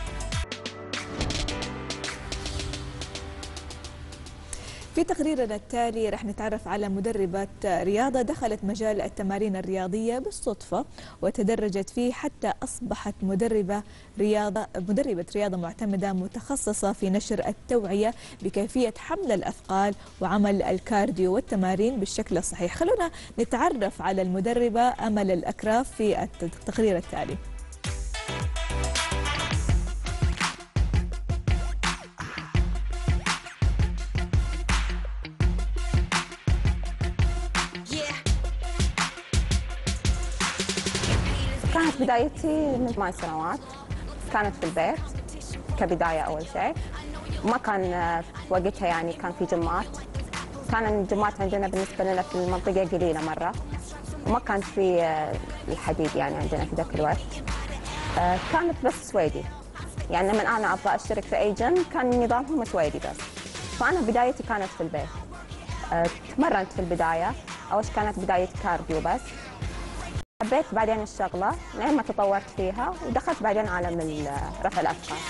في تقريرنا التالي رح نتعرف على مدربة رياضة دخلت مجال التمارين الرياضية بالصدفة وتدرجت فيه حتى أصبحت مدربة رياضة مدربة رياضة معتمدة متخصصة في نشر التوعية بكيفية حمل الأثقال وعمل الكارديو والتمارين بالشكل الصحيح. خلونا نتعرف على المدربة أمل الأكراف في التقرير التالي. كانت بدايتي من ثمان سنوات، كانت في البيت كبداية أول شيء. ما كان وقتها يعني كان في جمات، كان الجمات عندنا بالنسبة لنا في المنطقة قليلة مرة، وما كان في الحديد يعني عندنا في ذاك الوقت. كانت بس سويدي، يعني لما أنا أبغى أشترك في أي جيم كان نظامهم سويدي بس. فأنا بدايتي كانت في البيت. تمرنت في البداية، أول شيء كانت بداية كارديو بس. حبيت بعدين الشغلة لين ما تطورت فيها ودخلت بعدين عالم رفع الأثقال.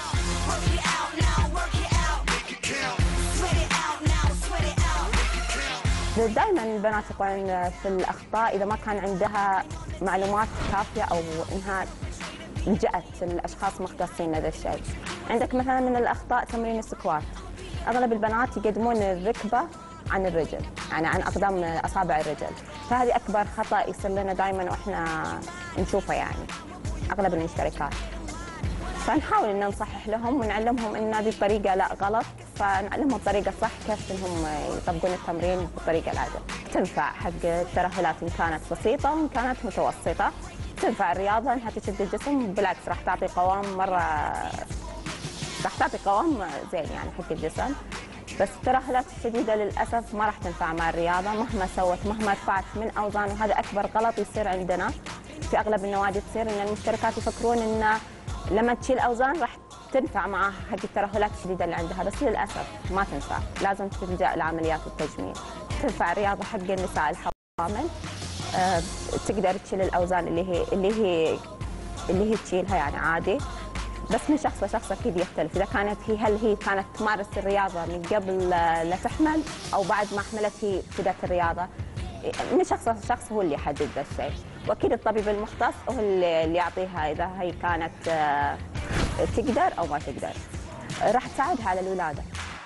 دائما البنات يقعون في الأخطاء إذا ما كان عندها معلومات كافية أو إنها لجأت الأشخاص مختصين لهذا الشيء. عندك مثلا من الأخطاء تمرين السكوات، أغلب البنات يقدمون الركبة عن الرجل، يعني عن أقدام أصابع الرجل، فهذه أكبر خطأ يصير لنا دائما وإحنا نشوفه يعني أغلب المشتركات. فنحاول إن نصحح لهم ونعلمهم إن هذه الطريقة لا غلط، فنعلمهم الطريقة الصح كيف إنهم يطبقون التمرين بالطريقة العادة. تنفع حق الترهلات إن كانت بسيطة وإن كانت متوسطة، تنفع الرياضة إنها تشد الجسم، بالعكس راح تعطي قوام مرة، راح تعطي قوام زين يعني حق الجسم. بس الترهلات الشديدة للأسف ما راح تنفع مع الرياضة مهما سوت، مهما رفعت من أوزان، وهذا أكبر غلط يصير عندنا في أغلب النوادي. تصير إن المشتركات يفكرون إن لما تشيل أوزان راح تنفع معها حق الترهلات الشديدة اللي عندها، بس للأسف ما تنفع، لازم تلجأ لعمليات التجميل. تنفع الرياضة حق النساء الحوامل، أه تقدر تشيل الأوزان اللي هي اللي هي اللي هي تشيلها يعني عادي، بس من شخص لشخص اكيد يختلف. اذا كانت هي هل هي كانت تمارس الرياضه من قبل لا تحمل او بعد ما حملت هي ابتدت الرياضه، من شخص لشخص هو اللي يحدد ذا الشيء، واكيد الطبيب المختص هو اللي يعطيها اذا هي كانت تقدر او ما تقدر، راح تساعدها على الولاده.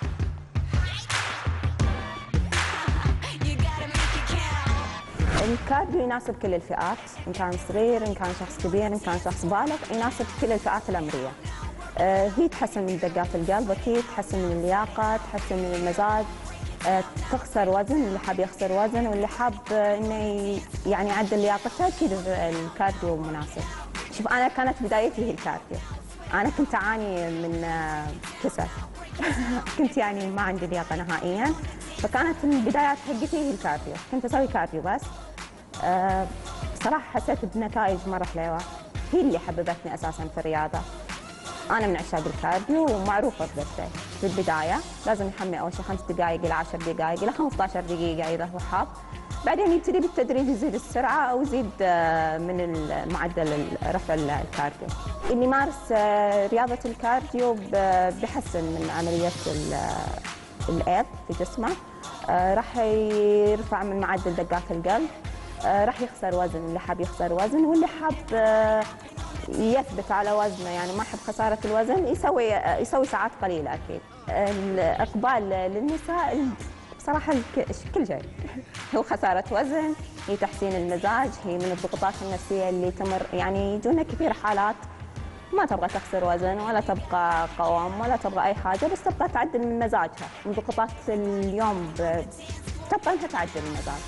الكارديو يناسب كل الفئات، إن كان صغير، إن كان شخص كبير، إن كان شخص بالغ، يناسب كل الفئات العمرية. آه هي تحسن من دقات القلب، أكيد تحسن من اللياقة، تحسن من المزاج، تخسر وزن، اللي حاب يخسر وزن واللي حاب انه يعني يعدل لياقته اكيد الكارديو مناسب. شوف انا كانت بدايتي هي الكارديو، انا كنت اعاني من كسل كنت يعني ما عندي لياقه نهائيا، فكانت البدايات حقتي هي الكارديو، كنت اسوي كارديو بس. أه بصراحه حسيت بنتائج مره حلوه، هي اللي حببتني اساسا في الرياضه. أنا من عشاق الكارديو ومعروفة بذا الشيء. في البداية لازم يحمي أول شيء خمس دقائق إلى عشر دقائق إلى خمسة عشر دقيقة إذا هو حاب، بعدين يبتدي بالتدريج يزيد السرعة أو يزيد من معدل رفع الكارديو. اللي يمارس رياضة الكارديو بيحسن من عملية الأيض في جسمه، راح يرفع من معدل دقات القلب، راح يخسر وزن اللي حاب يخسر وزن، واللي حاب يثبت على وزنه يعني ما يحب خسارة الوزن يسوي يسوي ساعات قليلة أكيد. الإقبال للنساء بصراحة كل شيء هو خسارة وزن، هي تحسين المزاج، هي من الضغوطات النفسية اللي تمر يعني يجونا كثير حالات ما تبغى تخسر وزن ولا تبقى قوام ولا تبغى أي حاجة، بس تبغى تعدل من مزاجها، من ضغوطات اليوم تبغى أنها تعدل المزاج.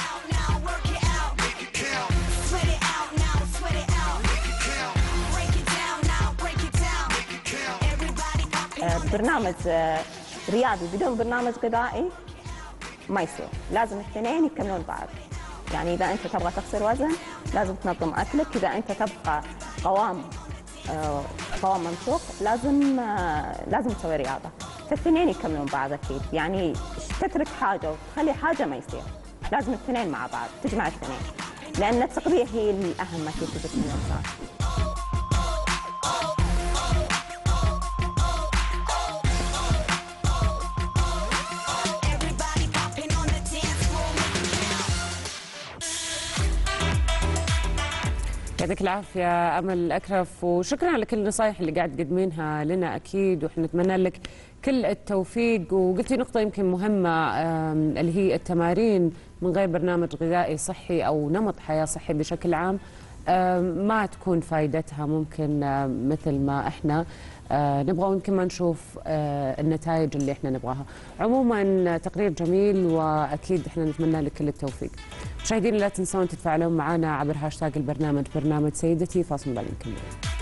برنامج رياضي بدون برنامج غذائي ما يصير، لازم الاثنين يكملون بعض. يعني إذا أنت تبغى تخسر وزن لازم تنظم أكلك، إذا أنت تبقى قوام قوام منسوق لازم لازم تسوي رياضة، فالاثنين يكملون بعض أكيد. يعني تترك حاجة وتخلي حاجة ما يصير، لازم الاثنين مع بعض، تجمع الاثنين، لأن التغذية هي الأهم أكيد في جسم الإنسان. يعطيك العافية أمل أكرف، وشكرا على كل النصائح اللي قاعد تقدمينها لنا أكيد، وإحنا نتمنى لك كل التوفيق. وقلتي نقطة يمكن مهمة اللي هي التمارين من غير برنامج غذائي صحي أو نمط حياة صحي بشكل عام ما تكون فائدتها ممكن مثل ما إحنا نبغى، ويمكن ما نشوف النتائج اللي إحنا نبغاها. عموما تقرير جميل، وأكيد إحنا نتمنى لك كل التوفيق. مشاهدينا لا تنسون تتفاعلون معنا عبر هاشتاج البرنامج برنامج سيدتي. فاصل بعدين نكمل.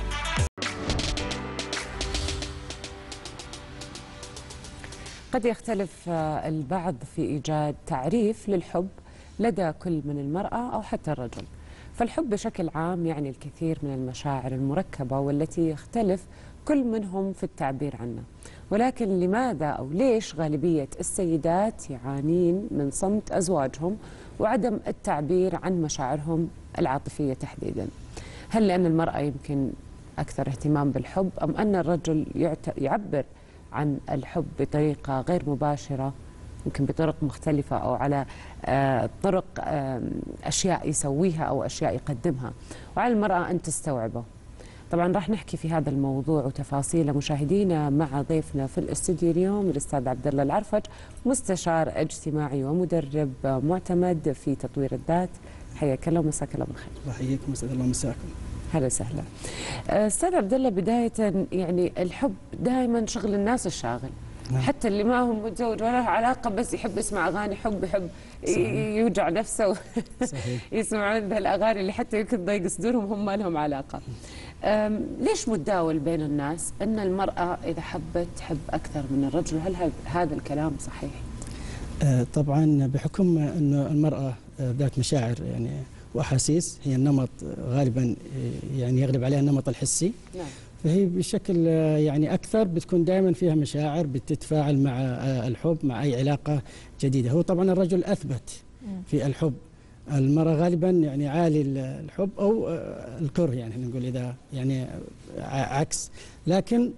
قد يختلف البعض في إيجاد تعريف للحب لدى كل من المرأة أو حتى الرجل، فالحب بشكل عام يعني الكثير من المشاعر المركبة والتي يختلف كل منهم في التعبير عنه. ولكن لماذا أو ليش غالبية السيدات يعانين من صمت أزواجهم وعدم التعبير عن مشاعرهم العاطفية تحديدا؟ هل لأن المرأة يمكن أكثر اهتمام بالحب، أم أن الرجل يعبر عن الحب بطريقة غير مباشرة، يمكن بطرق مختلفة أو على طرق أشياء يسويها أو أشياء يقدمها، وعلى المرأة أن تستوعبه؟ طبعا راح نحكي في هذا الموضوع وتفاصيله مشاهدينا مع ضيفنا في الاستوديو اليوم الأستاذ عبد الله العرفج، مستشار اجتماعي ومدرب معتمد في تطوير الذات. حياك الله ومساك الله بالخير. الله يحييكم ويسعد الله مساكم. هلا وسهلا. استاذ عبد الله، بدايه يعني الحب دائما شغل الناس الشاغل، نعم. حتى اللي ما هو متزوج ولا له علاقه بس يحب يسمع اغاني حب، يحب صحيح. يوجع نفسه يسمعون ذا الاغاني اللي حتى يمكن تضيق صدورهم هم ما لهم علاقه. ليش متداول بين الناس ان المراه اذا حبت تحب اكثر من الرجل؟ هل هذا الكلام صحيح؟ آه طبعا بحكم انه المراه ذات مشاعر يعني واحاسيس، هي النمط غالبا يعني يغلب عليها النمط الحسي، نعم. فهي بشكل يعني اكثر بتكون دائما فيها مشاعر، بتتفاعل مع الحب مع اي علاقه جديده. هو طبعا الرجل اثبت في الحب، المراه غالبا يعني عالي الحب او الكره، يعني احنا نقول اذا يعني عكس. لكن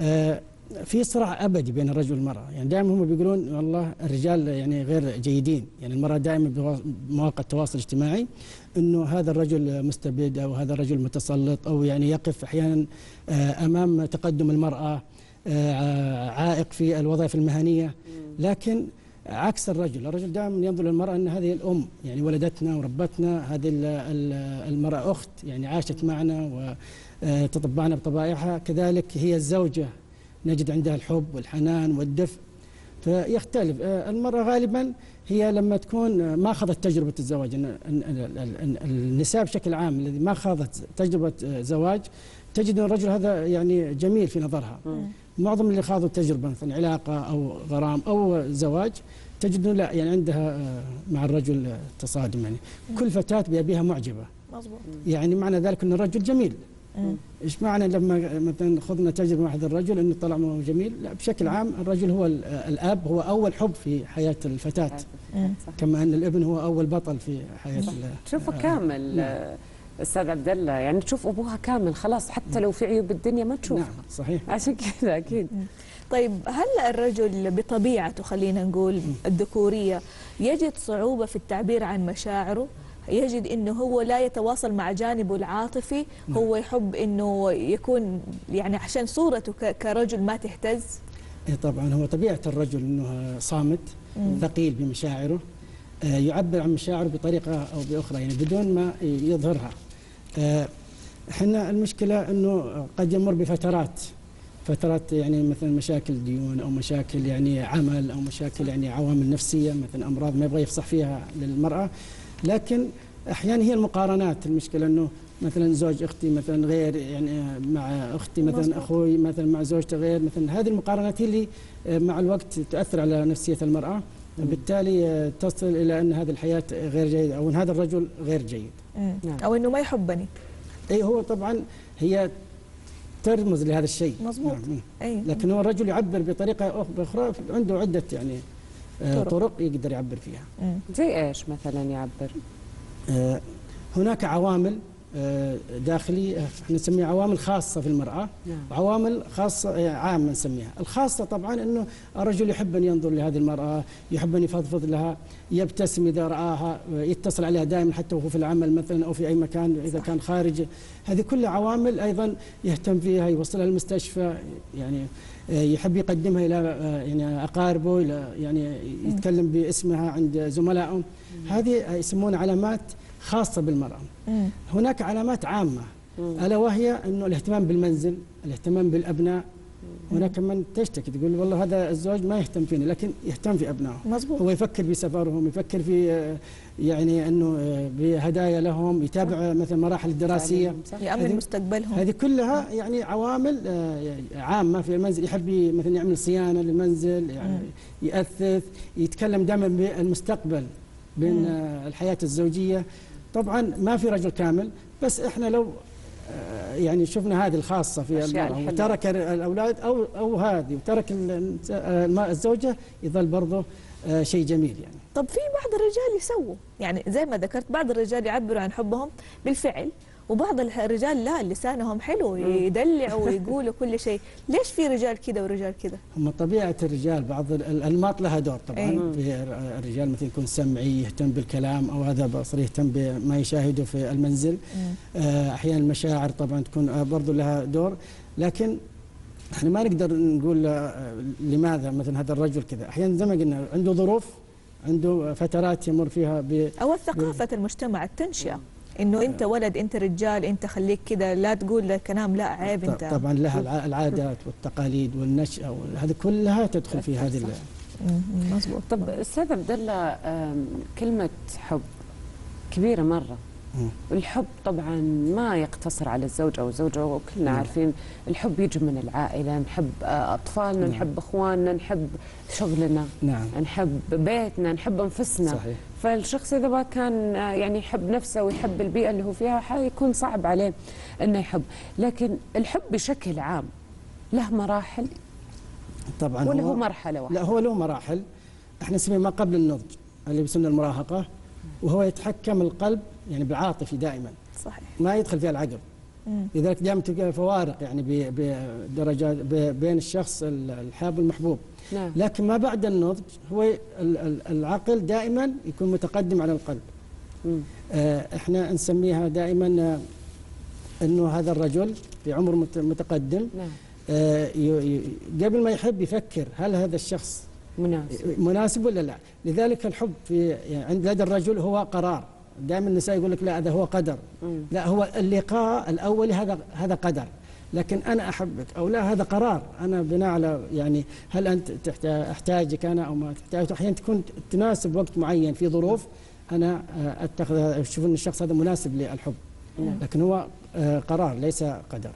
في صراع ابدي بين الرجل والمراه، يعني دائما هم بيقولون والله الرجال يعني غير جيدين، يعني المراه دائما بمواقع التواصل الاجتماعي انه هذا الرجل مستبد او هذا الرجل متسلط، او يعني يقف احيانا امام تقدم المراه عائق في الوظائف المهنيه. لكن عكس الرجل، الرجل دائما ينظر للمراه ان هذه الام، يعني ولدتنا وربتنا، هذه المراه اخت يعني عاشت معنا وتطبعنا بطبائعها، كذلك هي الزوجه نجد عندها الحب والحنان والدفء. فيختلف. المرأة غالبا هي لما تكون ما خاضت تجربة الزواج، النساء بشكل عام الذي ما خاضت تجربة زواج تجد أن الرجل هذا يعني جميل في نظرها. معظم اللي خاضوا تجربة مثلا علاقة أو غرام أو زواج تجد لا يعني عندها مع الرجل تصادم، يعني كل فتاة بيبيها معجبة. مظبوط. يعني معنى ذلك أن الرجل جميل. مم. ايش معنى لما مثلا خذنا تجربه مع هذا الرجل انه طلع معه جميل؟ لا، بشكل عام الرجل هو الاب، هو اول حب في حياه الفتاه. مم. كما ان الابن هو اول بطل في حياه. تشوفه كامل. نعم. استاذ عبد الله، يعني تشوف ابوها كامل خلاص، حتى لو في عيوب الدنيا ما تشوفها. نعم صحيح. عشان كذا اكيد. مم. طيب هل الرجل بطبيعته خلينا نقول الذكوريه يجد صعوبه في التعبير عن مشاعره؟ يجد انه هو لا يتواصل مع جانبه العاطفي؟ هو يحب انه يكون يعني عشان صورته كرجل ما تهتز؟ اي طبعا، هو طبيعه الرجل انه صامت ثقيل بمشاعره، يعبر عن مشاعره بطريقه او باخرى يعني بدون ما يظهرها. احنا المشكله انه قد يمر بفترات فترات يعني مثلا مشاكل ديون او مشاكل يعني عمل او مشاكل يعني عوامل نفسيه مثلا امراض ما يبغى يفصح فيها للمراه، لكن احيانا هي المقارنات المشكله، انه مثلا زوج اختي مثلا غير يعني مع اختي مثلا مصبوط. اخوي مثلا مع زوجته غير مثلا، هذه المقارنات هي اللي مع الوقت تؤثر على نفسيه المراه، وبالتالي تصل الى ان هذه الحياه غير جيده او ان هذا الرجل غير جيد. مم. او انه ما يحبني. اي هو طبعا هي ترمز لهذا الشيء. مظبوط. نعم. أي. لكن هو الرجل يعبر بطريقه اخرى، عنده عده يعني طرق, طرق يقدر يعبر فيها. مم. زي ايش مثلا يعبر؟ آه هناك عوامل آه داخليه احنا نسميها عوامل خاصه في المراه، نعم. وعوامل خاصه عامه نسميها. الخاصه طبعا انه الرجل يحب ان ينظر لهذه المراه، يحب ان يفضفض لها، يبتسم اذا راها، يتصل عليها دائما حتى وهو في العمل مثلا او في اي مكان اذا صح. كان خارج. هذه كلها عوامل ايضا يهتم فيها، يوصلها المستشفى، يعني يحب يقدمها الى يعني اقاربه، الى يعني يتكلم باسمها عند زملائه. هذه يسمونها علامات خاصه بالمراه. مم. هناك علامات عامه الا وهي انه الاهتمام بالمنزل، الاهتمام بالابناء. هناك من تشتكي تقول والله هذا الزوج ما يهتم فيني، لكن يهتم في ابنائه. مزبوط. هو يفكر بسفرهم، يفكر في يعني انه بهدايا لهم، يتابع مثلا مراحل الدراسيه، يأمن مستقبلهم. هذه كلها يعني عوامل عامه في المنزل. يحب مثلا يعمل صيانه للمنزل، يعني يأثث، يتكلم دائما بالمستقبل بين مم. الحياه الزوجيه. طبعا ما في رجل كامل، بس احنا لو يعني شفنا هذه الخاصة في المرأة وترك الأولاد أو أو هذه وترك الزوجة، يظل برضه شيء جميل يعني. طب في بعض الرجال يسووا يعني زي ما ذكرت، بعض الرجال يعبروا عن حبهم بالفعل، وبعض الرجال لا، لسانهم حلو يدلعوا ويقولوا كل شيء. ليش في رجال كذا ورجال كذا؟ هم طبيعة الرجال، بعض الأنماط لها دور طبعا. أيه. في الرجال مثل يكون سمعي يهتم بالكلام، أو هذا بصري يهتم بما يشاهده في المنزل. أه. أحيانا المشاعر طبعا تكون برضو لها دور، لكن احنا ما نقدر نقول لماذا مثلا هذا الرجل كذا. أحيانا زي ما قلنا عنده ظروف، عنده فترات يمر فيها ب أو ثقافة المجتمع، التنشئة، انه انت ولد، انت رجال، انت خليك كذا، لا تقول كلام لا عيب. انت طبعا لها العادات والتقاليد والنشأة وهذه كلها تدخل في هذه. مظبوط. طب استاذ عبد الله، كلمة حب كبيرة مرة. الحب طبعا ما يقتصر على الزوج او الزوجة، وكلنا عارفين الحب يجي من العائلة، نحب اطفالنا، نعم. نحب اخواننا، نحب شغلنا، نعم. نحب بيتنا، نحب انفسنا. صحيح. فالشخص اذا ما كان يعني يحب نفسه ويحب البيئة اللي هو فيها حيكون صعب عليه انه يحب. لكن الحب بشكل عام له مراحل طبعا، ولا هو, هو مرحلة واحدة؟ لا، هو له مراحل. احنا نسميه ما قبل النضج اللي بسن المراهقة، وهو يتحكم القلب يعني بالعاطفي دائما. صحيح. ما يدخل فيها العقل. لذلك دائما تلقى فوارق يعني بدرجات بين الشخص الحاب والمحبوب. نعم. لكن ما بعد النضج هو العقل دائما يكون متقدم على القلب. مم. احنا نسميها دائما انه هذا الرجل في عمر متقدم. نعم. قبل ما يحب يفكر هل هذا الشخص مناسب مناسب ولا لا. لذلك الحب في يعني عند لدى الرجل هو قرار. دائما النساء يقول لك لا هذا هو قدر. مم. لا، هو اللقاء الاولي هذا هذا قدر. لكن انا احبك او لا هذا قرار انا بناء على يعني هل انت احتاجك انا او ما تحتاج. احيانا تكون تناسب وقت معين في ظروف انا اتخذ اشوف ان الشخص هذا مناسب للحب، لكن هو قرار ليس قدر.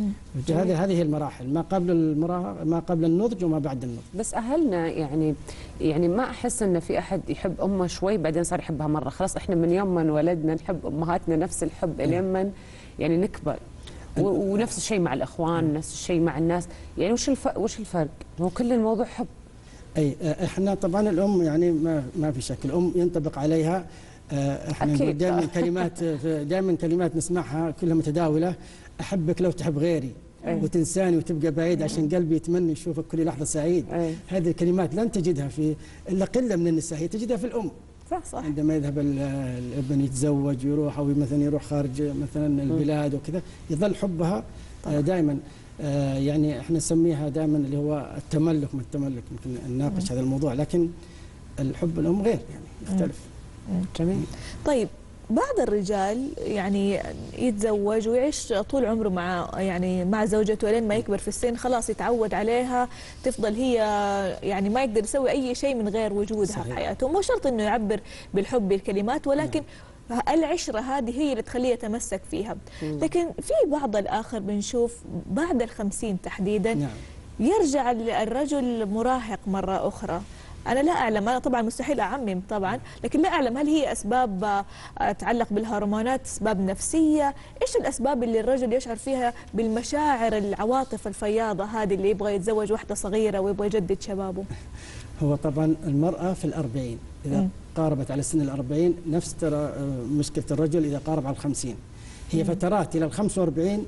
هذه هذه المراحل ما قبل المراهقه ما قبل النضج وما بعد النضج. بس اهلنا يعني يعني ما احس ان في احد يحب امه شوي بعدين صار يحبها مره. خلاص احنا من يوم ما انولدنا نحب امهاتنا نفس الحب الين ما يعني نكبر. ونفس الشيء مع الاخوان، نفس الشيء مع الناس. يعني وش الف... وش الفرق؟ هو كل الموضوع حب. اي احنا طبعا الام يعني ما ما في شك الام ينطبق عليها احنا نقول دائما كلمات دائما كلمات نسمعها كلها متداوله. احبك لو تحب غيري أي. وتنساني وتبقى بعيد عشان قلبي يتمنى يشوفك كل لحظه سعيد. أي. هذه الكلمات لن تجدها في الا قله من النساء، هي تجدها في الام. صح صح. عندما يذهب الابن يتزوج ويروح او مثلا يروح خارج مثلا البلاد وكذا يظل حبها دائما يعني احنا نسميها دائما اللي هو التملك. من التملك يمكن نناقش هذا الموضوع، لكن الحب الام غير يعني يختلف. جميل. طيب بعض الرجال يعني يتزوج ويعيش طول عمره مع يعني مع زوجته لين ما يكبر في السن، خلاص يتعود عليها، تفضل هي يعني ما يقدر يسوي اي شيء من غير وجودها صحيح. في حياته. مو شرط انه يعبر بالحب بالكلمات، ولكن نعم. العشره هذه هي اللي تخليه يتمسك فيها. مم. لكن في بعض الاخر بنشوف بعد الخمسين تحديدا نعم. يرجع الرجل مراهق مره اخرى. أنا لا أعلم، أنا طبعا مستحيل أعمم طبعا، لكن لا أعلم هل هي أسباب تتعلق بالهرمونات، أسباب نفسية، إيش الأسباب اللي الرجل يشعر فيها بالمشاعر العواطف الفياضة هذه اللي يبغى يتزوج واحدة صغيرة ويبغى يجدد شبابه؟ هو طبعا المرأة في الأربعين إذا م. قاربت على سن الأربعين نفس ترى مشكلة الرجل إذا قارب على الخمسين. هي م. فترات إلى الخمسة وأربعين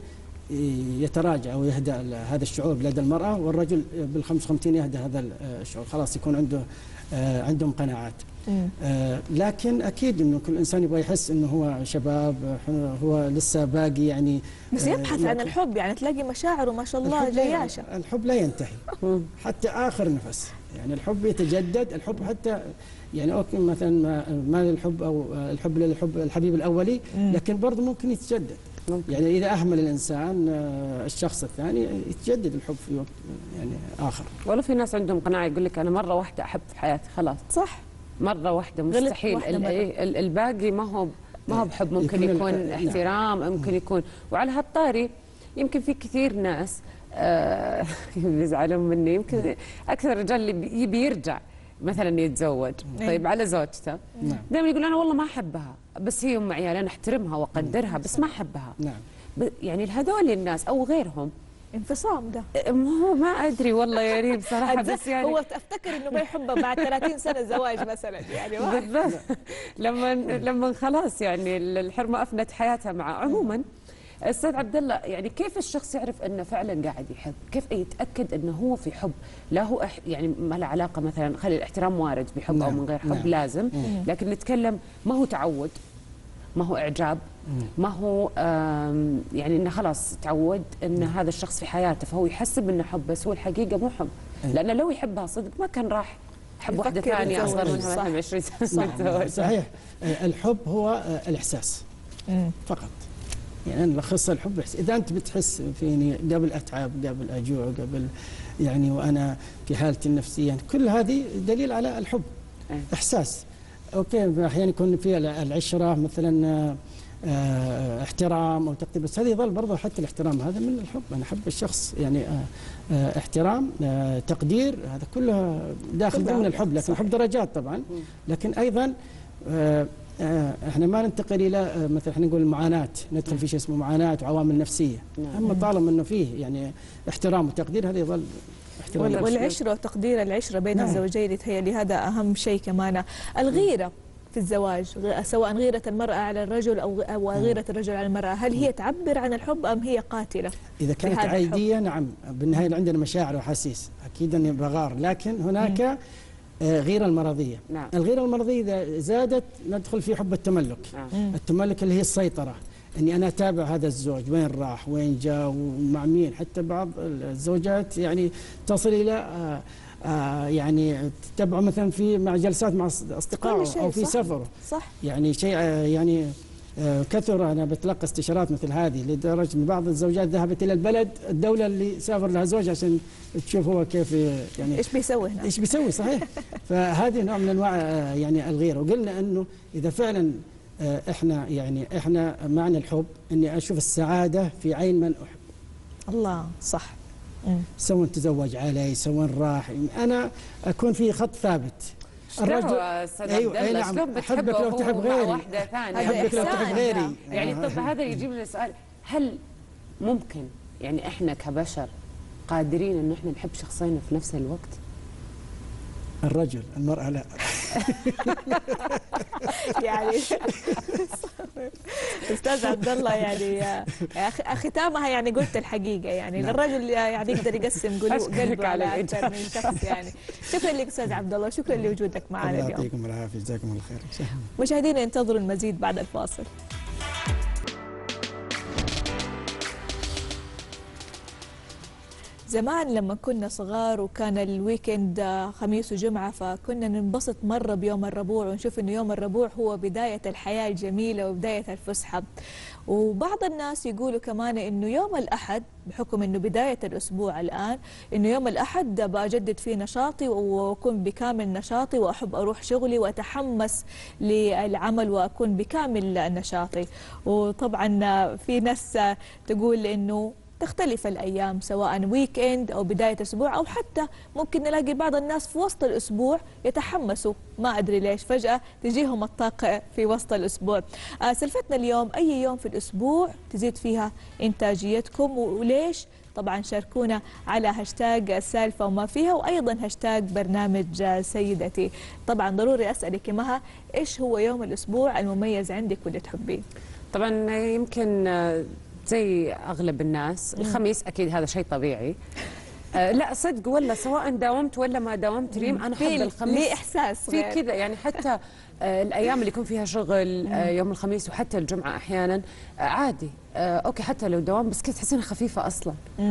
يتراجع أو يهدأ هذا الشعور لدى المرأة، والرجل بالخمسة وخمسين يهدأ هذا الشعور، خلاص يكون عنده عندهم قناعات. لكن أكيد إنه كل إنسان يبغى يحس إنه هو شباب، هو لسه باقي يعني بس يبحث عن الحب، يعني تلاقي مشاعره ما شاء الله جياشة. الحب لا ينتهي حتى آخر نفس، يعني الحب يتجدد. الحب حتى يعني أوكي مثلا ما للحب أو الحب للحب الحبيب الأولي، لكن برضه ممكن يتجدد. يعني إذا أهمل الإنسان الشخص الثاني يتجدد الحب في وقت يعني آخر. والله في ناس عندهم قناعة يقول لك أنا مرة واحدة أحب في حياتي خلاص. صح. مرة واحدة مستحيل. الباقي ما هو ما هو بحب، ممكن يكون, يكون احترام، ممكن يكون. وعلى هالطاري يمكن في كثير ناس آه بيزعلون مني، يمكن أكثر الرجال اللي يبي يرجع مثلا يتزوج طيب على زوجته نعم. دائما يقول انا والله ما احبها بس هي ام عيال، انا احترمها واقدرها بس ما احبها. نعم. يعني هذول الناس او غيرهم انفصام ده هو ما ادري والله يا ريم صراحه. بس يعني هو افتكر انه بيحبها بعد ثلاثين سنه زواج مثلا يعني بالضبط. لما لما خلاص يعني الحرمه افنت حياتها مع. عموما استاذ عبد الله، يعني كيف الشخص يعرف انه فعلا قاعد يحب؟ كيف يتاكد انه هو في حب؟ لا هو أح يعني ما له علاقه مثلا، خلي الاحترام وارد بحب نعم. او من غير حب نعم. لازم مم. لكن نتكلم ما هو تعود، ما هو اعجاب، مم. ما هو يعني انه خلاص تعود ان مم. هذا الشخص في حياته فهو يحسب انه حب، بس هو الحقيقه مو حب. لانه لو يحبها صدق ما كان راح يحب واحده ثانيه اصغر منها مثلا ب عشرين سنه. صحيح. الحب هو الاحساس مم. فقط. يعني أنا لخص الحب إحساس. إذا أنت بتحس فيني قبل أتعب، قبل أجوع، قبل يعني وأنا في حالتي النفسية، يعني كل هذه دليل على الحب. أه. إحساس. أوكي أحيانا يكون في العشرة مثلا اه احترام أو تقدير، بس هذا يظل برضه حتى الاحترام هذا من الحب. أنا أحب الشخص يعني اه اه احترام اه تقدير، هذا كله داخل ضمن الحب. لكن الحب درجات طبعا، لكن أيضا اه احنا ما ننتقل الى مثلا احنا نقول المعاناه، ندخل في شيء اسمه معاناه وعوامل نفسيه. اما طالما انه فيه يعني احترام وتقدير هذا يظل احترام. والعشره وتقدير العشره بين نعم. الزوجين يتهيألي هذا اهم شيء كمان. الغيره في الزواج سواء غيره المراه على الرجل او او غيره الرجل على المراه، هل هي تعبر عن الحب ام هي قاتله؟ اذا كانت عاديه نعم، بالنهايه عندنا مشاعر وحاسيس اكيد اني بغار، لكن هناك م. غيرة المرضية. نعم. الغيرة المرضية إذا زادت ندخل في حب التملك. نعم. التملك اللي هي السيطرة، أني أنا أتابع هذا الزوج وين راح وين جاء ومع مين. حتى بعض الزوجات يعني تصل إلى آآ آآ يعني تتبعه مثلا في مع جلسات مع أصدقائه أو في صح. سفره. صح. يعني شيء يعني كثر أنا بتلقى استشارات مثل هذه لدرجة أن بعض الزوجات ذهبت إلى البلد الدولة اللي سافر لها زوج عشان تشوف هو كيف يعني إيش بيسوي هنا، إيش بيسوي صحيح. فهذه نوع من أنواع يعني الغيرة. وقلنا أنه إذا فعلا إحنا يعني إحنا معنى الحب إني أشوف السعادة في عين من أحب. الله صح. سواء تزوج علي سواء راح، أنا أكون في خط ثابت. الرجل ايوه اي نعم، احبك لو تحب غيري، واحده ثانيه احبك لو تحب غيري. يعني طب هذا يجيب لنا سؤال، هل ممكن يعني احنا كبشر قادرين انه احنا نحب شخصين في نفس الوقت؟ الرجل، المرأة لا. يعني استاذ عبد الله يعني ختامها يعني قلت الحقيقه، يعني نعم. الرجل يعني يقدر يقسم قلبه على اكثر من شخص يعني. شكرا لك استاذ عبد الله، شكرا لوجودك معنا اليوم. الله يعطيكم العافيه، جزاكم الله خير. مشاهدينا انتظروا المزيد بعد الفاصل. زمان لما كنا صغار وكان الويكند خميس وجمعة فكنا ننبسط مرة بيوم الربوع ونشوف انه يوم الربوع هو بداية الحياة الجميلة وبداية الفسحة. وبعض الناس يقولوا كمان انه يوم الأحد بحكم انه بداية الأسبوع الآن، انه يوم الأحد بجدد فيه نشاطي واكون بكامل نشاطي واحب اروح شغلي واتحمس للعمل واكون بكامل نشاطي. وطبعا في ناس تقول انه تختلف الأيام سواء ويك إند أو بداية أسبوع، أو حتى ممكن نلاقي بعض الناس في وسط الأسبوع يتحمسوا، ما أدري ليش فجأة تجيهم الطاقة في وسط الأسبوع. آه سلفتنا اليوم أي يوم في الأسبوع تزيد فيها إنتاجيتكم وليش؟ طبعا شاركونا على هاشتاج السالفة وما فيها، وأيضا هاشتاج برنامج سيدتي. طبعا ضروري أسألك مها، إيش هو يوم الأسبوع المميز عندك واللي تحبيه؟ طبعا يمكن زي أغلب الناس الخميس أكيد هذا شيء طبيعي. آه لا صدق والله سواء داومت ولا ما داومت ريم أنا أحب الخميس. ليه إحساس في كذا يعني، حتى آه الأيام اللي يكون فيها شغل آه يوم الخميس وحتى الجمعة أحيانا آه عادي آه أوكي حتى لو دوام بس كذا تحسينها خفيفة أصلا.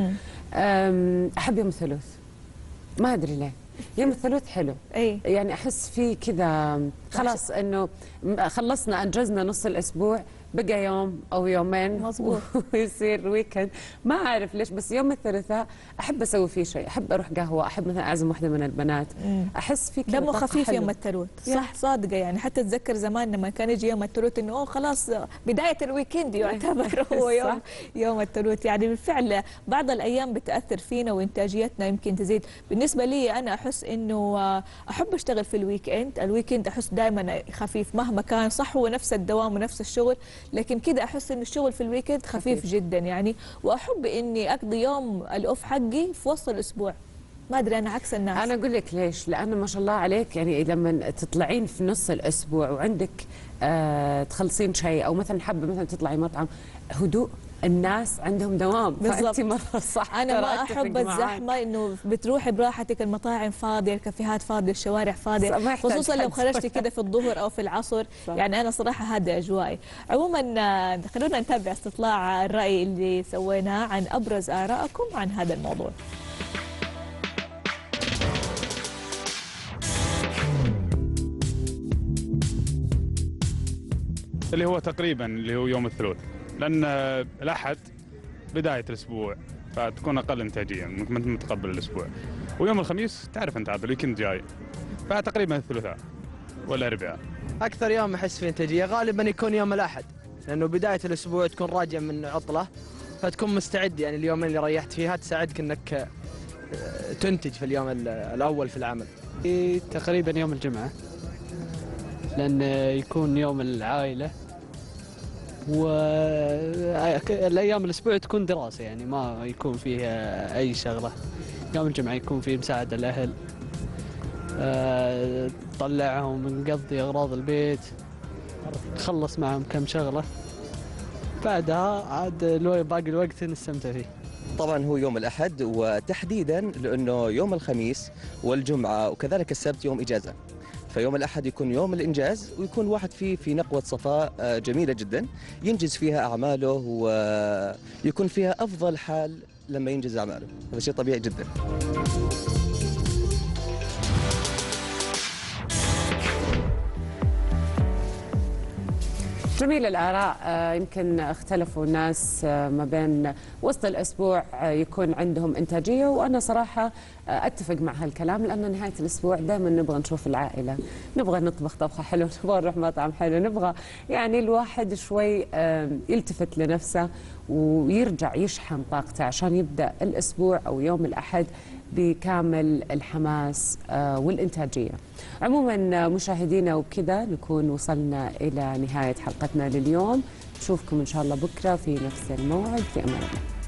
أحب يوم الثلاث ما أدري ليه، يوم الثلاث حلو. أي يعني أحس فيه كذا خلاص إنه خلصنا أنجزنا نص الأسبوع، بقى يوم او يومين مظبوط ويصير ويكند. ما اعرف ليش بس يوم الثلاثاء احب اسوي فيه شيء، احب اروح قهوه، احب مثلا اعزم واحده من البنات. مم. احس في كذا دمه خفيف يوم الثلاث. صح صادقه يعني، حتى اتذكر زمان لما كان يجي يوم الثلاث انه اوه خلاص بدايه الويكند يعتبر هو يوم يوم الثلاث. يعني بالفعل بعض الايام بتاثر فينا وانتاجيتنا يمكن تزيد. بالنسبه لي انا احس انه احب اشتغل في الويكند، الويكند احس دائما خفيف مهما كان، صح هو نفس الدوام ونفس الشغل لكن كده احس ان الشغل في الويكند خفيف, خفيف جدا يعني. واحب اني اقضي يوم الاوف حقي في وسط الاسبوع. ما ادري انا عكس الناس. انا اقول لك ليش، لانه ما شاء الله عليك يعني لما تطلعين في نص الاسبوع وعندك آه تخلصين شيء او مثلا حابه مثلا تطلعي مطعم، هدوء الناس عندهم دوام بالضبط. مرة صح. انا ما احب الزحمه، انه بتروحي براحتك، المطاعم فاضيه، الكافيهات فاضيه، الشوارع فاضيه، خصوصا لو خرجتي كده في الظهر او في العصر. صح. يعني انا صراحه هذا اجوائي. عموما خلونا نتابع استطلاع الراي اللي سويناه عن ابرز ارائكم عن هذا الموضوع. اللي هو تقريبا اللي هو يوم الثلاث، لأن الأحد بداية الأسبوع فتكون أقل إنتاجية من متقبل الأسبوع، ويوم الخميس تعرف أنت عاد الويكند جاي، فتقريبا الثلاثاء والأربعاء. أكثر يوم أحس فيه إنتاجية غالبا يكون يوم الأحد، لأنه بداية الأسبوع تكون راجع من عطلة فتكون مستعد، يعني اليومين اللي ريحت فيها تساعدك أنك تنتج في اليوم الأول في العمل. تقريبا يوم الجمعة، لأن يكون يوم العائلة، والأيام الأسبوع تكون دراسة يعني ما يكون فيها أي شغلة. يوم الجمعة يكون فيه مساعدة الأهل، نطلعهم نقضي أغراض البيت، نخلص معهم كم شغلة، بعدها عاد باقي الوقت نستمتع فيه. طبعا هو يوم الأحد، وتحديدا لأنه يوم الخميس والجمعة وكذلك السبت يوم إجازة، فيوم الأحد يكون يوم الإنجاز ويكون واحد فيه في نقوة صفاء جميلة جدا ينجز فيها أعماله ويكون فيها أفضل حال لما ينجز أعماله. هذا شيء طبيعي جدا. جميل الآراء. آه، يمكن اختلفوا الناس آه، ما بين وسط الأسبوع آه، يكون عندهم إنتاجية، وأنا صراحة آه، أتفق مع هالكلام، لأن نهاية الأسبوع دائما نبغى نشوف العائلة، نبغى نطبخ طبخة حلوة، نبغى نروح مطعم حلو، نبغى يعني الواحد شوي آه، يلتفت لنفسه ويرجع يشحن طاقته عشان يبدأ الأسبوع أو يوم الأحد بكامل الحماس آه، والإنتاجية. عموما مشاهدينا، وبكذا نكون وصلنا إلى نهاية حلقتنا لليوم. نشوفكم إن شاء الله بكرة في نفس الموعد. في أمان الله.